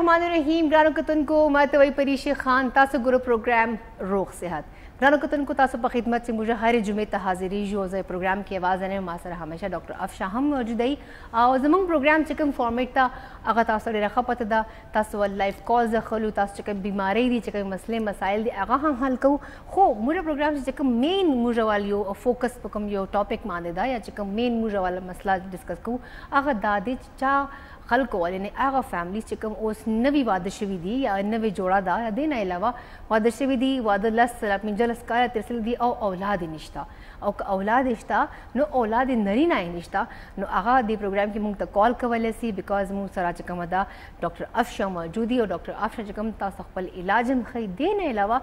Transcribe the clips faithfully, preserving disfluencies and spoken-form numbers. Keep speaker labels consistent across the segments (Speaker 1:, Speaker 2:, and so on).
Speaker 1: बिस्मिल्लाहिर्रहमानिर्रहीम ग्रानो कतन को मातवई परीश खान तासु गुरु प्रोग्राम रोग सेहत ग्रानो कतन को तासु पर खिदमत से मुझे हर जुमे हाजिरी जोज़ प्रोग्राम की आवाज़ ने मासर हमेशा डॉक्टर अफशा हम मौजूद आई और जमंग प्रोग्राम चिकम फॉर्मेट था अगर तासु रखा पता था तासु लाइव कॉल्स खलू तासु चिकम बीमारी दी चिकम मसले मसाइल दी आगा हम हल कहूँ हो मुझे प्रोग्राम से चिकम मेन मुझे वाली यो फोकस पकम यो टॉपिक माने दा या चिकम मेन मुझे वाला मसला डिस्कस कहूँ अगर दादे चा खल्को वाले ने आगा फैमिली चिकम उस नवी वादशवी दी या नवे जोड़ा दा या देना अलावा वादशवी दी वादलस अपनी जलस का तिरसल दी और औलाद निश्ता और औलाद निश्ता नो औलाद नरी ना निश्ता नो आगा दी प्रोग्राम की मुंग तक कॉल कवले सी बिकॉज मुंग सरा चिकम अदा डॉक्टर अफशा मौजूदी और डॉक्टर अफशा चिकम तासखल इलाज खई देने अलावा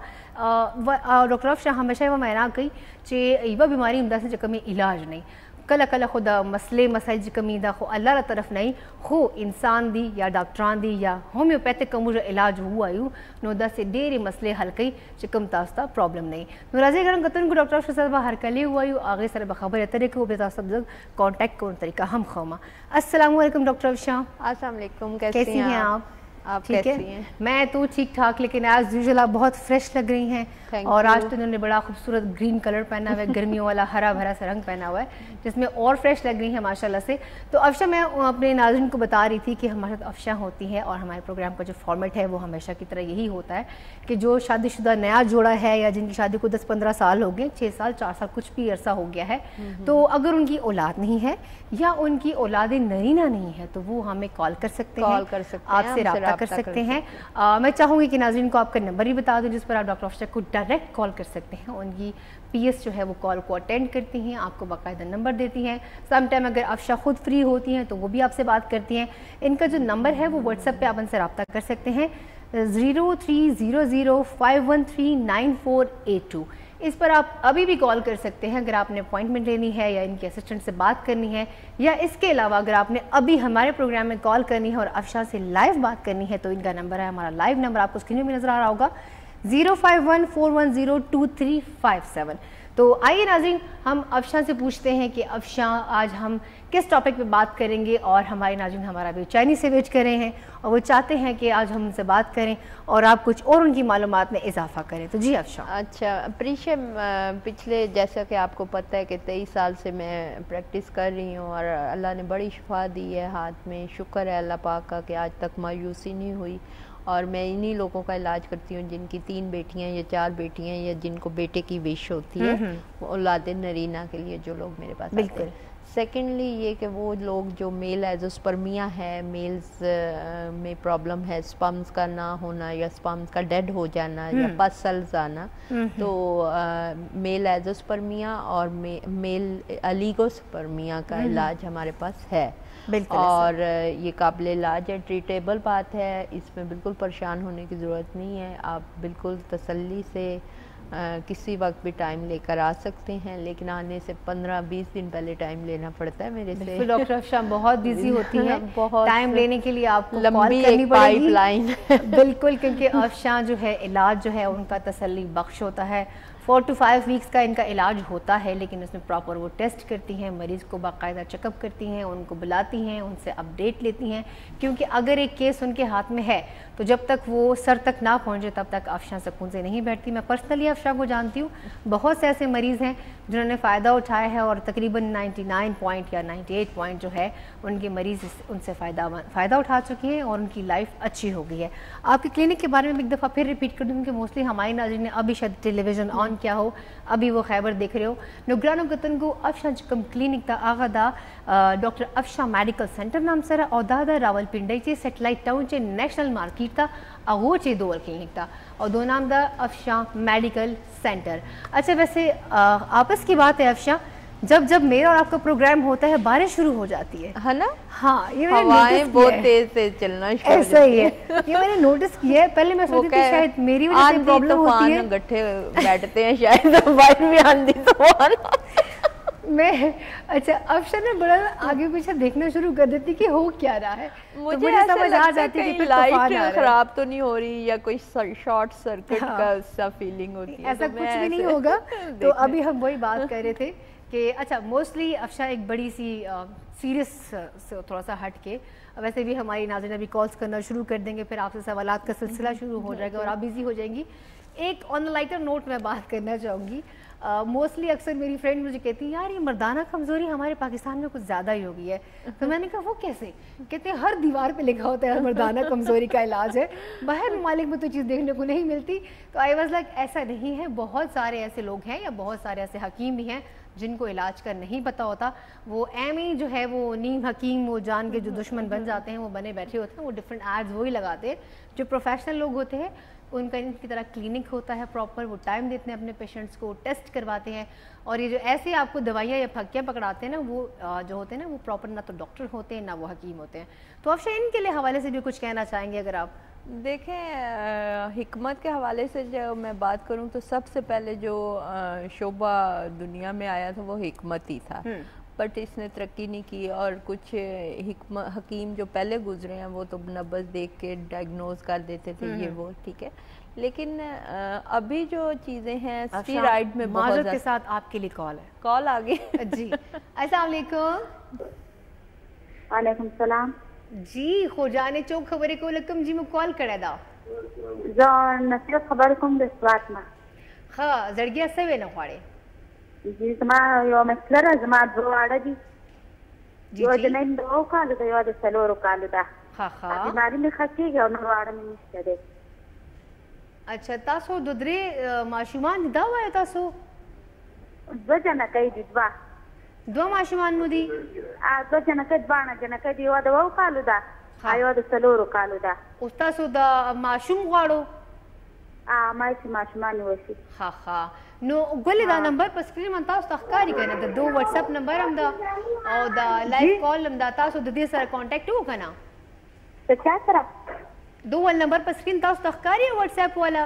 Speaker 1: डॉक्टर अफशा हमेशा वो मैना कही चे इवा बीमारी उमदा से चिकम इलाज नहीं कल कल खुदा मसले मसाइल जी कमी दा खो अल्लाह तरफ नहीं खो इंसान दी या डॉक्टरान दी या होम्योपैथिक का मुझे इलाज हुआ यू नो दा से डेरे मसले हल कई चिकम तास्ता प्रॉब्लम नहीं नो राजे गरम कतन को डॉक्टर साहब हर कले हुआ यू आगे सर बखबर तरीके को बेता सब जग कांटेक्ट कौन तरीका हम खमा अस्सलाम वालेकुम डॉक्टर अफशा।
Speaker 2: अस्सलाम वालेकुम, कैसी हैं आप? आप
Speaker 1: ठीक है, मैं तो ठीक ठाक, लेकिन आज यूजुअल आप बहुत फ्रेश लग रही हैं और आज तो उन्होंने बड़ा खूबसूरत ग्रीन कलर पहना हुआ है, गर्मियों वाला हरा भरा सा रंग पहना हुआ है जिसमें और फ्रेश लग रही हैं माशाल्लाह से। तो अफशा, मैं अपने नाज़रीन को बता रही थी कि हमारे साथ अफशा होती है और हमारे प्रोग्राम का जो फॉर्मेट है वो हमेशा की तरह यही होता है कि जो शादीशुदा नया जोड़ा है या जिनकी शादी को दस पंद्रह साल हो गए, छः साल चार साल कुछ भी अरसा हो गया है, तो अगर उनकी औलाद नहीं है या उनकी औलाद नरीना नहीं है तो वो हमें कॉल कर सकते हैं,
Speaker 2: कॉल कर सकते हैं,
Speaker 1: आपसे रब्ता कर सकते हैं। आ, मैं चाहूँगी कि नाज़रीन को आपका नंबर ही बता दूं जिस पर आप डॉक्टर अफशा को डायरेक्ट कॉल कर सकते हैं। उनकी पीएस जो है वो कॉल को अटेंड करती हैं, आपको बाकायदा नंबर देती हैं। सम टाइम अगर अफशा खुद फ्री होती हैं तो वो भी आपसे बात करती हैं। इनका जो नंबर है वो व्हाट्सएप पे आप उनसे रब्ता कर सकते हैं zero three zero zero five one three nine four eight two. इस पर आप अभी भी कॉल कर सकते हैं अगर आपने अपॉइंटमेंट लेनी है या इनके असिस्टेंट से बात करनी है, या इसके अलावा अगर आपने अभी हमारे प्रोग्राम में कॉल करनी है और अफशा से लाइव बात करनी है तो इनका नंबर है, हमारा लाइव नंबर आपको स्क्रीन में नजर आ रहा होगा, zero five one four one zero two three five seven. तो आइए नाज़रीन, हम अफशा से पूछते हैं कि अफशा आज हम किस टॉपिक पे बात करेंगे। और हमारे नाज़रीन हमारा बेचैनी से वेट कर रहे हैं और वो चाहते हैं कि आज हम उनसे बात करें और आप कुछ और उनकी मालूमात में इजाफा करें। तो जी अफशा।
Speaker 2: अच्छा प्रीशा, पिछले जैसा कि आपको पता है कि तेईस साल से मैं प्रैक्टिस कर रही हूँ और अल्लाह ने बड़ी शिफा दी है हाथ में, शुक्र है अल्लाह पाक का कि आज तक मायूसी नहीं हुई। और मैं इन्हीं लोगों का इलाज करती हूँ जिनकी तीन बेटियाँ या चार बेटियाँ या जिनको बेटे की विश होती है, औलाद नरीना के लिए जो लोग मेरे पास आते हैं। सेकेंडली ये कि वो लोग जो मेल एजोस्पर्मिया है, मेल्स में प्रॉब्लम है, स्पर्म्स का ना होना या स्पर्म्स का डेड हो जाना या पस सेल्स आना, तो आ, मेल एजोस्पर्मिया और मे, मेल अलीगोस्पर्मिया का इलाज हमारे पास है और ये काबिल इलाज है, ट्रीटेबल बात है, इसमें बिल्कुल परेशान होने की ज़रूरत नहीं है। आप बिल्कुल तसल्ली से आ, किसी वक्त भी टाइम लेकर आ सकते हैं, लेकिन आने से पंद्रह बीस दिन पहले टाइम लेना पड़ता है मेरे से।
Speaker 1: डॉक्टर अफशा बहुत बिजी होती हैं,
Speaker 2: बहुत
Speaker 1: टाइम लेने के लिए आपको
Speaker 2: लंबी
Speaker 1: कॉल करनी पड़ेगी।
Speaker 2: पाइपलाइन
Speaker 1: बिल्कुल, क्योंकि अफशा जो है इलाज जो है उनका तसल्ली बख्श होता है। फोर टू फाइव वीक्स का इनका इलाज होता है, लेकिन उसमें प्रॉपर वो टेस्ट करती हैं, मरीज़ को बाकायदा चेकअप करती हैं, उनको बुलाती हैं, उनसे अपडेट लेती हैं, क्योंकि अगर एक केस उनके हाथ में है तो जब तक वो सर तक ना पहुंचे तब तक अफशा सुकून से नहीं बैठती। मैं पर्सनली अफशा को जानती हूँ, बहुत से ऐसे मरीज़ हैं जिन्होंने फ़ायदा उठाया है और तकरीबन निन्यानवे पॉइंट या अट्ठानवे पॉइंट जो है उनके मरीज़ उनसे फ़ायदा फ़ायदा उठा चुके हैं और उनकी लाइफ अच्छी हो गई है। आपके क्लिनिक के बारे में एक दफ़ा फिर रिपीट कर दूँ कि मोस्टली हमारी नाज़रीन ने अभी शायद टेलीविज़न ऑन क्या हो, अभी वो खैबर देख रहे हो। नुग्रानो गतन को अफशा चिकम क्लिनिक दा आगादा डॉक्टर अफशा मेडिकल सेंटर नाम सर और दादा रावलपिंडी चे सैटेलाइट टाउन चे नेशनल मार्केट था अगो चे दो क्लिनिक था और दो नाम दा अफशा मेडिकल सेंटर। अच्छा वैसे आ, आपस की बात है अफशा, जब जब मेरा और आपका प्रोग्राम होता है बारिश शुरू हो जाती है, है ना? हाँ, ये मैंने
Speaker 2: हवाएं बहुत तेज से चलना शुरू हो
Speaker 1: ऐसा ही है, ये मैंने नोटिस किया है। पहले मैं सोचती थी शायद मेरी वजह से प्रॉब्लम होती है,
Speaker 2: गट्ठे बैठते हैं शायद, बारिश में आंधी तूफान
Speaker 1: मैं अच्छा अफशा ने बड़ा आगे पीछे देखना शुरू कर देती कि हो क्या रहा है,
Speaker 2: मुझे,
Speaker 1: तो मुझे समझ आ जाती है कि
Speaker 2: लाइट खराब तो नहीं हो रही या कोई शॉर्ट सर्किट
Speaker 1: हाँ।
Speaker 2: का सा फीलिंग होती है,
Speaker 1: ऐसा
Speaker 2: तो
Speaker 1: कुछ भी नहीं होगा। तो अभी हम वही बात कर रहे थे कि अच्छा मोस्टली अफशा एक बड़ी सी सीरियस से थोड़ा सा हट के वैसे भी हमारी नाज़रीन अभी कॉल्स करना शुरू कर देंगे, फिर आपसे सवालात का सिलसिला शुरू हो जाएगा और आप बिज़ी हो जाएंगी। एक ऑन लाइटर नोट मैं बात करना चाहूँगी। मोस्टली uh, अक्सर मेरी फ्रेंड मुझे कहती है यार ये मर्दाना कमज़ोरी हमारे पाकिस्तान में कुछ ज़्यादा ही हो गई है। तो मैंने कहा वो कैसे? कहते हैं हर दीवार पे लिखा होता है मर्दाना कमज़ोरी का इलाज है, बाहर ममालिक में तो चीज़ देखने को नहीं मिलती। तो आई वाज लाइक ऐसा नहीं है, बहुत सारे ऐसे लोग हैं या बहुत सारे ऐसे हकीम भी हैं जिनको इलाज का नहीं पता होता। वो एम ही जो है वो नीम हकीम, वो जान के जो दुश्मन बन जाते हैं, वो बने बैठे होते हैं, वो डिफरेंट एड्स वही लगाते हैं। जो प्रोफेशनल लोग होते हैं उनका इनकी तरह क्लिनिक होता है प्रॉपर, वो टाइम देते हैं अपने पेशेंट्स को, टेस्ट करवाते हैं। और ये जो ऐसे आपको दवाइयाँ या फक्कियाँ पकड़ाते हैं ना, वो जो होते हैं ना वो प्रॉपर ना तो डॉक्टर होते हैं ना वो हकीम होते हैं। तो आप शायद इनके लिए हवाले से भी कुछ कहना चाहेंगे अगर आप?
Speaker 2: देखें, हिकमत के हवाले से जो मैं बात करूं तो सबसे पहले जो शोबा दुनिया में आया था वो हिकमत ही था, बट इसने तरक्की नहीं की। और कुछ हिकम हकीम जो पहले गुजरे हैं वो तो नब्ज़ देख के डायग्नोज कर देते थे ये वो, ठीक है। लेकिन अभी जो चीज़ें हैं स्टीरॉइड में बहुत
Speaker 1: के साथ आपके लिए कॉल है,
Speaker 2: कॉल आ गई
Speaker 1: जी। अस्सलाम वालेकुम।
Speaker 3: वालेकुम सलाम
Speaker 1: जी। खोजाने चौक खबरें को लकम जी में कॉल करे दा
Speaker 3: जो नसीब खबर कुम दे स्वात में
Speaker 1: हाँ जड़गिया सवे न खाड़े
Speaker 3: जी तमा यो मसलर जमा दो आड़ा जी यो
Speaker 1: जी
Speaker 3: जने दो काल दे यो दे सलोरो काल दा
Speaker 1: हाँ हाँ
Speaker 3: बीमारी में खची गयो न आड़ा में निश्चय दे।
Speaker 1: अच्छा तासो दुदरे माशुमान दा हुआ है तासो
Speaker 3: दो जना कई दिवा
Speaker 1: दो माशुमान नुदी
Speaker 3: आ दो जना कई बाना जना कई यो दे वो काल दा आयो दे सलोरो काल दा
Speaker 1: उस्तासो दा माशुम गाड़ो
Speaker 3: आ माइस माशुमान वसी
Speaker 1: हाँ हाँ नो गोले दा नंबर पर स्क्रीन में तासो तखकारी करना दा दो व्हाट्सएप नंबर हम दा और दा लाइव कॉल हम दा तासो दे सर कांटेक्ट हो करना
Speaker 3: तो क्या करा
Speaker 1: दो वाला नंबर पर स्क्रीन तासो तखकारी है व्हाट्सएप वाला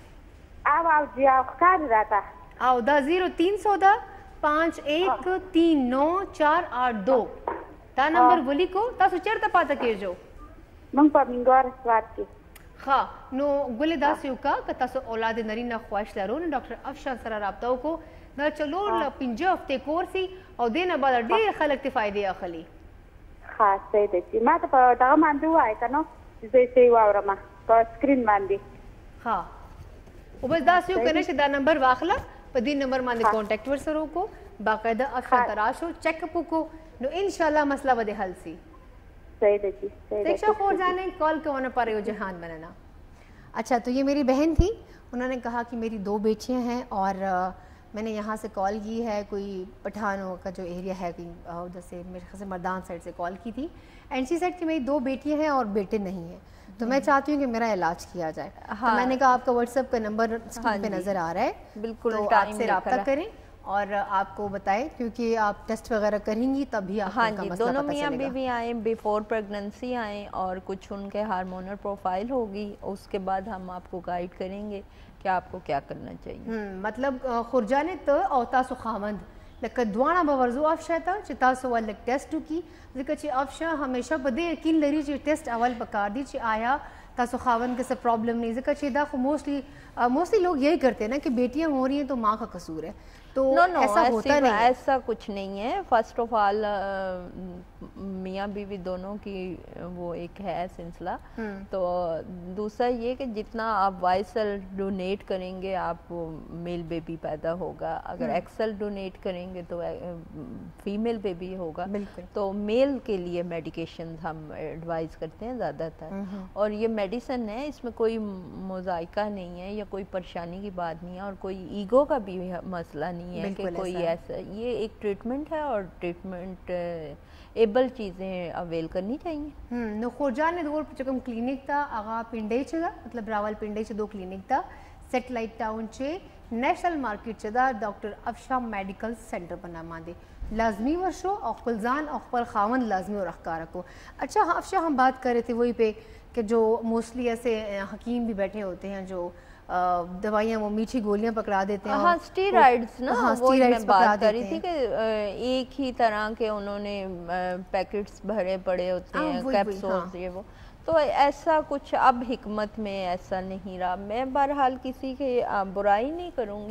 Speaker 3: आओ आओ जी आओ कार रहता
Speaker 1: आओ दा जीरो तीन सौ दा पाँच एक तीन नौ चार आठ दो ता नंबर बोली को तासो चढ़ता पाता के जो
Speaker 3: मंग पर मिंगोर स्वाद की
Speaker 1: हाँ नो गुले दासियों का कतासो औलाद नरीना ख्वाहिश लारो ने डॉक्टर अफशान सरा राब्ताओं को न चलो ल पिंजे हफ्ते कोर्सी और देना बाद ढेर खलक ते फायदे अखली
Speaker 3: हाँ सही देखी मैं तो पता मान दू आए का नो जैसे ही वावरा मा तो स्क्रीन मान दी
Speaker 1: हाँ वो बस दासियों कने से दा नंबर वाखला पदी नंबर मान दे कांटेक्ट वर सरो को बाकायदा अफशान तराशो चेकअप को नो इंशाल्लाह मसला वदे हल सी
Speaker 3: सही देखी सही
Speaker 1: देखा खोर जाने कॉल करवाना पा रहे हो जहान बनाना। अच्छा तो ये मेरी बहन थी, उन्होंने कहा कि मेरी दो बेटियां हैं और आ, मैंने यहाँ से कॉल की है, कोई पठानों का जो एरिया है कहीं उधर से मेरे ख्याल से मर्दान साइड से कॉल की थी। एंड शी सेड कि मेरी दो बेटियां हैं और बेटे नहीं हैं, तो मैं चाहती हूँ कि मेरा इलाज किया जाए। हाँ। तो मैंने कहा आपका व्हाट्सएप का नंबर स्क्रीन पे नज़र आ रहा है,
Speaker 2: बिल्कुल
Speaker 1: तो आपसे रब्ता करें और आपको बताएं क्योंकि आप टेस्ट वगैरह करेंगी तभी आप
Speaker 2: हाँ जी दोनों मियाँ बीवी आए, बिफोर प्रेगनेंसी आए और कुछ उनके हार्मोनल प्रोफाइल होगी, उसके बाद हम आपको गाइड करेंगे कि आपको क्या करना चाहिए।
Speaker 1: मतलब खुरजाने तो औतासु खामंद लक द्वाना बवर्जो अफशा चितासो वाल टेस्ट की जिका ची अफशा हमेशा बदे यकीन लरी ची टेस्ट अवल बकार दी ची आया तासो खावन के से प्रॉब्लम नहीं जिका ची दा मोस्टली मोस्टली लोग यही करते हैं ना कि बेटियां हो रही हैं तो माँ का कसूर है, तो
Speaker 2: no, no,
Speaker 1: ऐसा होता नहीं है।
Speaker 2: ऐसा कुछ नहीं है। फर्स्ट ऑफ ऑल मियाँ बीवी दोनों की वो एक है सिलसिला, तो दूसरा ये कि जितना आप वाई सेल डोनेट करेंगे आप मेल बेबी पैदा होगा, अगर एक्स सेल डोनेट करेंगे तो फीमेल बेबी होगा। तो मेल के लिए मेडिकेशन हम एडवाइस करते हैं ज़्यादातर, और ये मेडिसिन है, इसमें कोई मोज़ाइका नहीं है या कोई परेशानी की बात नहीं है और कोई ईगो का भी मसला नहीं है कि कोई ऐसा, ये एक ट्रीटमेंट है और ट्रीटमेंट एबल चीज़ें अवेल करनी चाहिए।
Speaker 1: हम्म खोजान ने दो चकम क्लिनिक था आगा पिंडे चा मतलब रावल पिंडे चे दो क्लिनिक था सेटेलाइट टाउन चे नेशनल मार्केट चे दा डॉक्टर अफशा मेडिकल सेंटर बना मांदे लाजमी वर्षो और खुलजान और पर खावन लाजमी और अखकार को। अच्छा अफशा हम बात कर रहे थे वही पे कि जो मोस्टली ऐसे हकीम भी बैठे होते हैं जो दवाइयाँ वो मीठी गोलियां पकड़ा देते हैं।
Speaker 2: हाँ स्टीरॉइड्स ना,
Speaker 1: हाँ,
Speaker 2: वो मैं बात कर रही थी कि एक ही तरह के उन्होंने पैकेट्स भरे पड़े होते हैं, कैप्सूल्स ये वो, तो ऐसा कुछ अब हिकमत में ऐसा नहीं रहा। मैं बहरहाल किसी के बुराई नहीं करूँगी,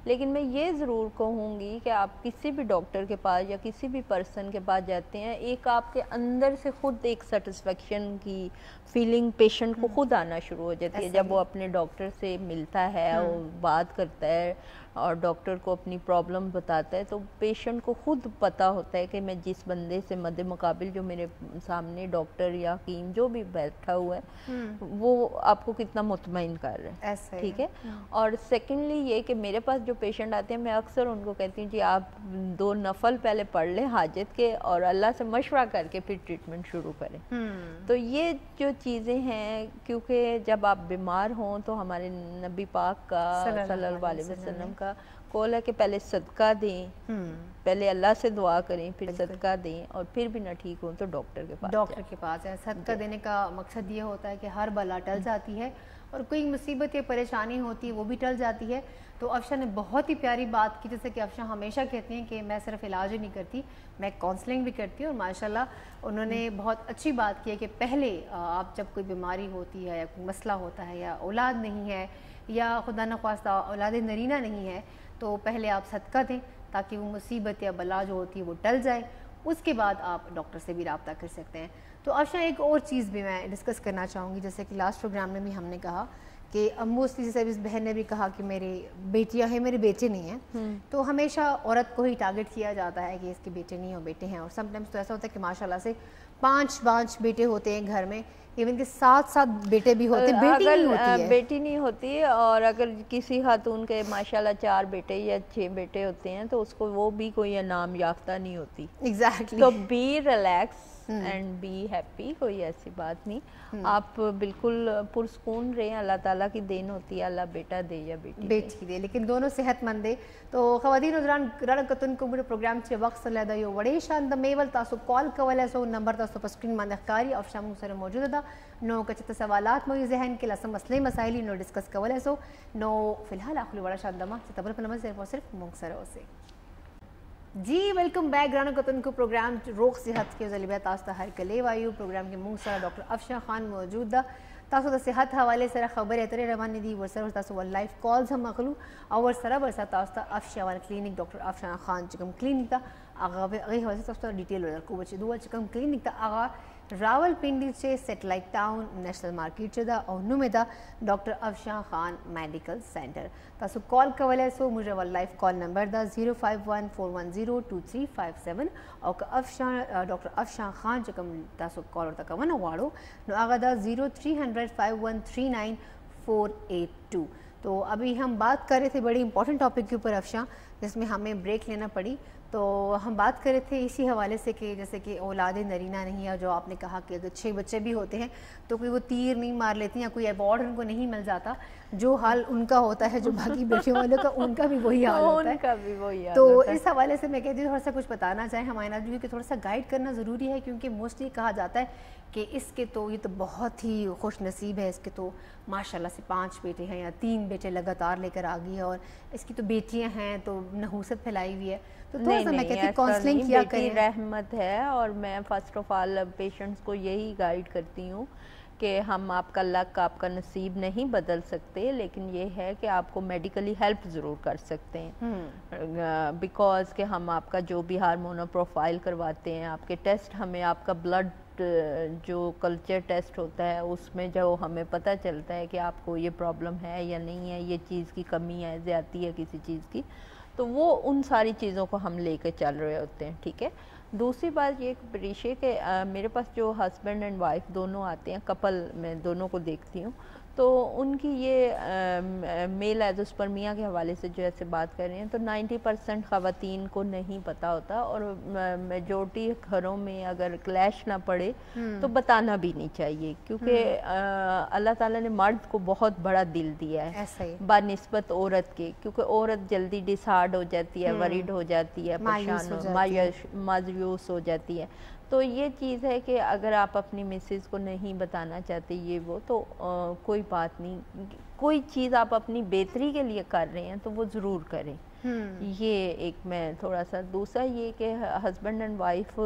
Speaker 2: لیکن میں یہ ضرور کہوں گی کہ آپ کسی بھی ڈاکٹر کے پاس یا کسی بھی پرسن کے پاس جاتے ہیں، ایک آپ کے اندر سے خود ایک سیٹسفیکشن کی فیلنگ پیشنٹ کو خود آنا شروع ہو جاتی ہے جب وہ اپنے ڈاکٹر سے ملتا ہے اور بات کرتا ہے اور ڈاکٹر کو اپنی پرابلم بتاتا ہے، تو پیشنٹ کو خود پتہ ہوتا ہے کہ میں جس بندے سے مد مقابل جو میرے سامنے ڈاکٹر یا حکیم جو بھی بیٹھا ہوا ہے وہ آپ کو کتنا مطمئن کر رہا ہے، ٹھیک ہے۔ اور سیکنڈلی یہ کہ میرے پاس جو پیشنٹ آتے ہیں میں اکثر ان کو کہتی ہوں جی آپ دو نفل پہلے پڑھ لیں حاجت کے اور اللہ سے مشورہ کر کے پھر ٹریٹمنٹ شروع کریں۔ تو یہ جو چیزیں ہیں، کیونکہ جب آپ بیمار ہوں تو ہمارے نبی پاک کا صلی اللہ علیہ وسلم کا قول ہے کہ پہلے صدقہ دیں، پہلے اللہ سے دعا کریں، پھر صدقہ دیں، اور پھر بھی نہ ٹھیک ہوں تو ڈاکٹر کے پاس
Speaker 1: ڈاکٹر کے پاس ہے۔ صدقہ دینے کا مقصد یہ ہوتا ہے کہ ہر بلا ٹل جاتی ہے اور کوئی مصیبت یا پریشانی ہوتی ہے وہ بھی ٹل جاتی ہے۔ تو افشا نے بہت ہی پیاری بات کی، جیسے کہ افشا ہمیشہ کہتی ہیں کہ میں صرف علاج ہی نہیں کرتی، میں کاؤنسلنگ بھی کرتی ہوں، اور ماشاءاللہ انہوں نے بہت اچھی بات کی ہے کہ پہلے آپ جب کوئی بیماری ہوتی ہے یا کوئی مسئلہ ہوتا ہے یا اولاد نہیں ہے یا خدا نخواستہ اولاد نرینہ نہیں ہے تو پہلے آپ صدقہ دیں تاکہ وہ مصیبت یا بلا جو ہوتی ہے وہ ٹل جائے، اس کے بعد آپ ڈاکٹر سے بھی رابطہ کر سکتے ہیں۔ تو افشا ایک اور چیز بھی میں ڈسکس کرنا چاہوں گی، جیسے کہ لاسٹ پروگرام میں بھی ہم نے کہا کہ موسٹلی جیسے اس بہن نے بھی کہا کہ میرے بیٹیاں ہیں، میرے بیٹے نہیں ہیں، تو ہمیشہ عورت کو ہی ٹارگٹ کیا جاتا ہے کہ اس کے بیٹے نہیں ہو بیٹے ہیں، اور سم ٹائمس تو ایسا ہوتا ہے کہ ماشاءاللہ سے پانچ پانچ بیٹے ہوتے ہیں گھر میں، ایون کہ سات سات بیٹے بھی ہوتے ہیں، بیٹی نہیں ہوتی ہے،
Speaker 2: بیٹی نہیں ہوتی۔ اور اگر کسی خاتون کے ماشاءاللہ چار بیٹے یا چھ بیٹے ہوتے ہیں تو اس کو وہ بھی کوئی انعام یافتہ نہیں ہوتی۔
Speaker 1: ایگزیکٹلی۔
Speaker 2: تو be relax and be happy, کوئی ایسی بات نہیں، آپ بالکل پرسکون رہیں، اللہ تعالیٰ کی دین ہوتی ہے، اللہ بیٹا دے یا بیٹی
Speaker 1: بیٹی دے، لیکن دونوں صحت مند دے۔ تو خواتین حضران رنکتن کو میرے پروگرام سے وقت سے لیدا یو وڑے شان د میول تاسو کال کولای سو، نمبر تاسو په سکرین باندې ښکاري او شامو سره موجوده ده، نو که چېرته سوالات مو ذهن کې لاسه مسلې مسایل نو ډسکس کولای سو، نو فی الحال اخلو وړه شان دما چې تبل په نمبر صرف او صرف مونږ سره اوسئ۔ جی ویلکم بیک گرانو کتن کو پروگرام روغ صحت کے ذریعے تاسو ته هر کله وایو پروگرام کې مونږ سره ډاکټر افشا خان موجود ده، تاسو د صحت حواله سره خبرې اترې روانې دي، ورسره تاسو ول لایف کالز هم اخلو او ورسره ورسره تاسو ته افشا ول کلینک ډاکټر افشا خان چې کوم کلینک ته هغه هغه حواله تاسو ته ډیټیل ورکو چې دوه چې کوم کلینک ته هغه راول پنڈی سے سیٹلائٹ ٹاؤن نیشنل مارکیٹ سے دا اور نو میں دا doctor Afsha Khan medical centre تاسو کال کولای سو مجھے ول لائف کال نمبر دا zero five one four one zero two three five seven اور افشا ڈاکٹر افشا خان چکم تاسو کال ورته کوو غواړو نو هغه دا zero three hundred five one three nine four eight two. تو ابھی ہم بات کر رہے تھے بڑی امپورٹنٹ ٹاپک کے اوپر افشا، جس میں ہمیں بریک لینا پڑی، تو ہم بات کر رہے تھے اسی حوالے سے کہ جیسے کہ اولاد نرینہ نہیں ہے، جو آپ نے کہا کہ اگر چھ بچے بھی ہوتے ہیں تو کوئی وہ تیر نہیں مار لیتی ہیں، کوئی ایوارڈ ان کو نہیں مل جاتا، جو حال ان کا ہوتا ہے جو باقی بیٹیوں والوں کا ان کا بھی وہی حال ہوتا ہے۔ تو اس حوالے سے میں کہتی ہوں تھوڑا سا کچھ بتانا چاہیں ہمارے ناظرین، کیونکہ تھوڑا سا گائیڈ کرنا ضروری ہے، کیونکہ موسٹلی کہا جاتا ہے کہ اس کے تو یہ تو بہت ہی خوش نصیب ہے، اس کے تو ماشاءاللہ سے پانچ بیٹے ہیں یا تین بیٹے لگاتار لے کر آ گئی ہے، اور اس کی تو بیٹیاں ہیں تو نحوست پھیلائی ہوئی ہے، تو تھوڑا سا میں کہتی ہوں کاؤنسلنگ کیا کریں۔
Speaker 2: رحمت ہے، اور میں فرسٹ آف آل پیشنٹس کو یہی گائیڈ کرتی ہوں کہ ہم آپ کا لک آپ کا نصیب نہیں بدل سکتے، لیکن یہ ہے کہ آپ کو میڈیکلی ہیلپ ضرور کر سکتے ہیں، بیکاز کہ ہم آپ کا جو بھی ہارمونل پروفائل کرواتے ہیں، آپ کے ٹیسٹ ہمیں آپ کا بلڈ جو کلچر ٹیسٹ ہوتا ہے اس میں جو ہمیں پتہ چلتا ہے کہ آپ کو یہ پرابلم ہے یا نہیں ہے، یہ چیز کی کمی ہے، زیادتی ہے کسی چیز کی، تو وہ ان ساری چیزوں کو ہم لے کے چل رہے ہوتے ہیں، ٹھیک ہے۔ دوسری بات یہ پریشے کہ میرے پاس جو ہسبینڈ اینڈ وائف دونوں آتے ہیں، کپل میں دونوں کو دیکھتی ہوں، تو ان کی یہ میل ایزوسپرمیا کے حوالے سے جو ایسے بات کر رہے ہیں، تو نائنٹی پرسینٹ خواتین کو نہیں پتہ ہوتا، اور میجورٹی گھروں میں اگر کلیش نہ پڑے تو بتانا بھی نہیں چاہیے، کیونکہ اللہ تعالیٰ نے مرد کو بہت بڑا دل دیا ہے بنسبت عورت کے، کیونکہ عورت جلدی ڈسہارڈ ہو جاتی ہے، وریڈ ہو جاتی ہے، پریشان مایوس ہو جاتی ہے۔ تو یہ چیز ہے کہ اگر آپ اپنی مسز کو نہیں بتانا چاہتے یہ وہ، تو کوئی بات نہیں، کوئی چیز آپ اپنی بہتری کے لیے کر رہے ہیں تو وہ ضرور کریں، یہ ایک میں تھوڑا سا۔ دوسرا یہ کہ ہسبینڈ اینڈ وائف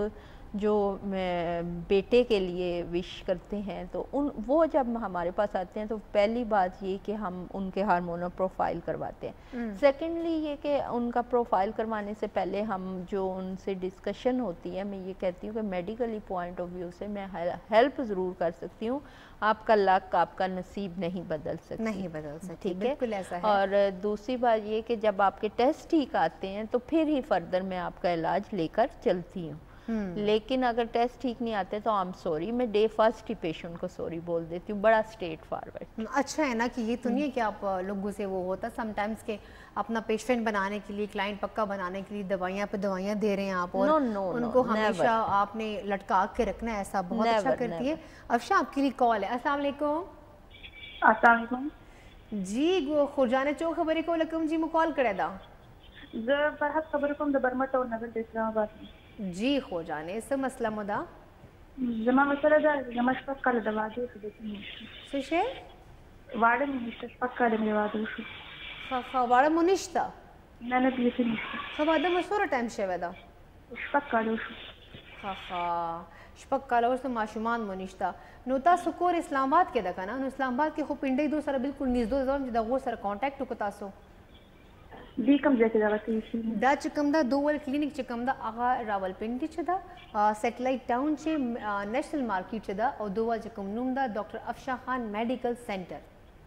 Speaker 2: جو بیٹے کے لیے وش کرتے ہیں تو ان وہ جب ہمارے پاس آتے ہیں تو پہلی بات یہ کہ ہم ان کے ہارمونل پروفائل کرواتے ہیں. سیکنڈلی یہ کہ ان کا پروفائل کروانے سے پہلے ہم جو ان سے ڈسکشن ہوتی ہے, میں یہ کہتی ہوں کہ میڈیکلی پوائنٹ آف ویو سے میں ہیلپ ضرور کر سکتی ہوں, آپ کا لک آپ کا نصیب نہیں بدل سکتی,
Speaker 1: نہیں بدل سکتی,
Speaker 2: ٹھیک ہے.
Speaker 1: بالکل ایسا ہے.
Speaker 2: اور دوسری بات یہ کہ جب آپ کے ٹیسٹ ٹھیک آتے ہیں تو پھر ہی فردر میں آپ کا علاج لے کر چلتی ہوں. لیکن اگر ٹیسٹ ٹھیک نہیں آتے تو آم سوری, میں ڈے فرسٹ ہی پیشنٹ کو سوری بول دیتی ہوں, بڑا اسٹریٹ فارورڈ.
Speaker 1: اچھا ہے نا کہ یہ تو نہیں ہے کہ آپ لوگوں سے وہ ہوتا سم ٹائمز کہ اپنا پیشنٹ بنانے کے لیے, کلائنٹ پکا بنانے کے لیے دوائیاں پہ دوائیاں دے رہے ہیں آپ, اور ان کو ہمیشہ آپ نے لٹکا کے رکھنا ہے, ایسا بہت اچھا کرتی ہے. افشاں آپ کے لیے کال ہے. السلام علیکم.
Speaker 3: السلام علیکم
Speaker 1: جی خوجانے چو خبریں کو لکم جی مو کال کرے دا
Speaker 3: ز فرحت خبر کوم د برمټ او نظر د اسلام آباد.
Speaker 1: جی خوجانے څه مسله مو ده؟
Speaker 3: زما مسله دا زما شپږ کاله د واده شو.
Speaker 1: څه شی؟
Speaker 3: واړه مې نشته, شپږ کاله مې واده شو.
Speaker 1: ښه ښه واړه مو نشته؟
Speaker 3: نه نه بیخي نشته.
Speaker 1: ښه واده مو څومره ټایم شوی ده؟
Speaker 3: شپږ کاله شو.
Speaker 1: ښه ښه شپږ کاله وروسته ماشومان مو نشته. نو تاسو کور اسلام آباد کې ده که نه؟ نو اسلام آباد کې خو پنډۍ دو سره بالکل نږدې ځم چې د هغو سره کانټیکټ وکړو تاسو.
Speaker 3: دی کوم ځای کې دغه کوي شي
Speaker 1: دا چې کوم ده دوول کلینیک چې کوم ده هغه راولپنډي چې ده سیټلایټ ټاون چې نیشنل مارکیټ چې ده او دوول چې کوم نوم ده ډاکټر افشا خان میډیکل سینټر.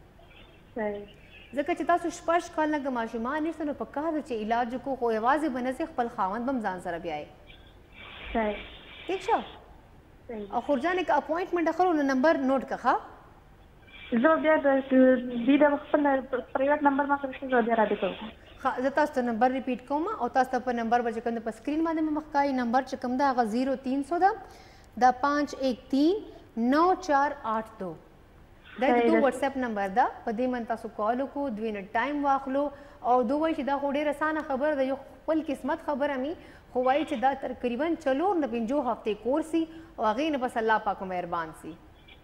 Speaker 1: ځکه چې تاسو شپږ کال نه ماشومان نشته نو پکار ده چې علاج وکړو, خو یوازې به نه سي خپل خاوند به هم ځان سره بیایې. ٹھیک شو. او خورجان که اپوائنټمنټ اخلو نو نمبر نوٹ کړه.
Speaker 3: زه بیا د دې د خپل پرایویټ نمبر ما سره شته, بیا راځي کوم.
Speaker 1: زه تاسو ته نمبر ریپیټ کوم او تاسو ته په نمبر به چې کوم په سکرین باندې مې مخکای نمبر چې کوم ده هغه زیرو تین سو ده, دا پانچ ایک تین نو چار آٹھ دو, دا د واتس اپ نمبر ده. په دې من تاسو کال وکړو, دوی نه ټایم واخلو او دوی وایي چې دا خو ډېره اسانه خبره ده, یو خپل قسمت خبره مي, خو وایي چې دا تقریبا څلور نه پنځو هفتې کورس سي او هغې نه بس الله پاک مهربان سي.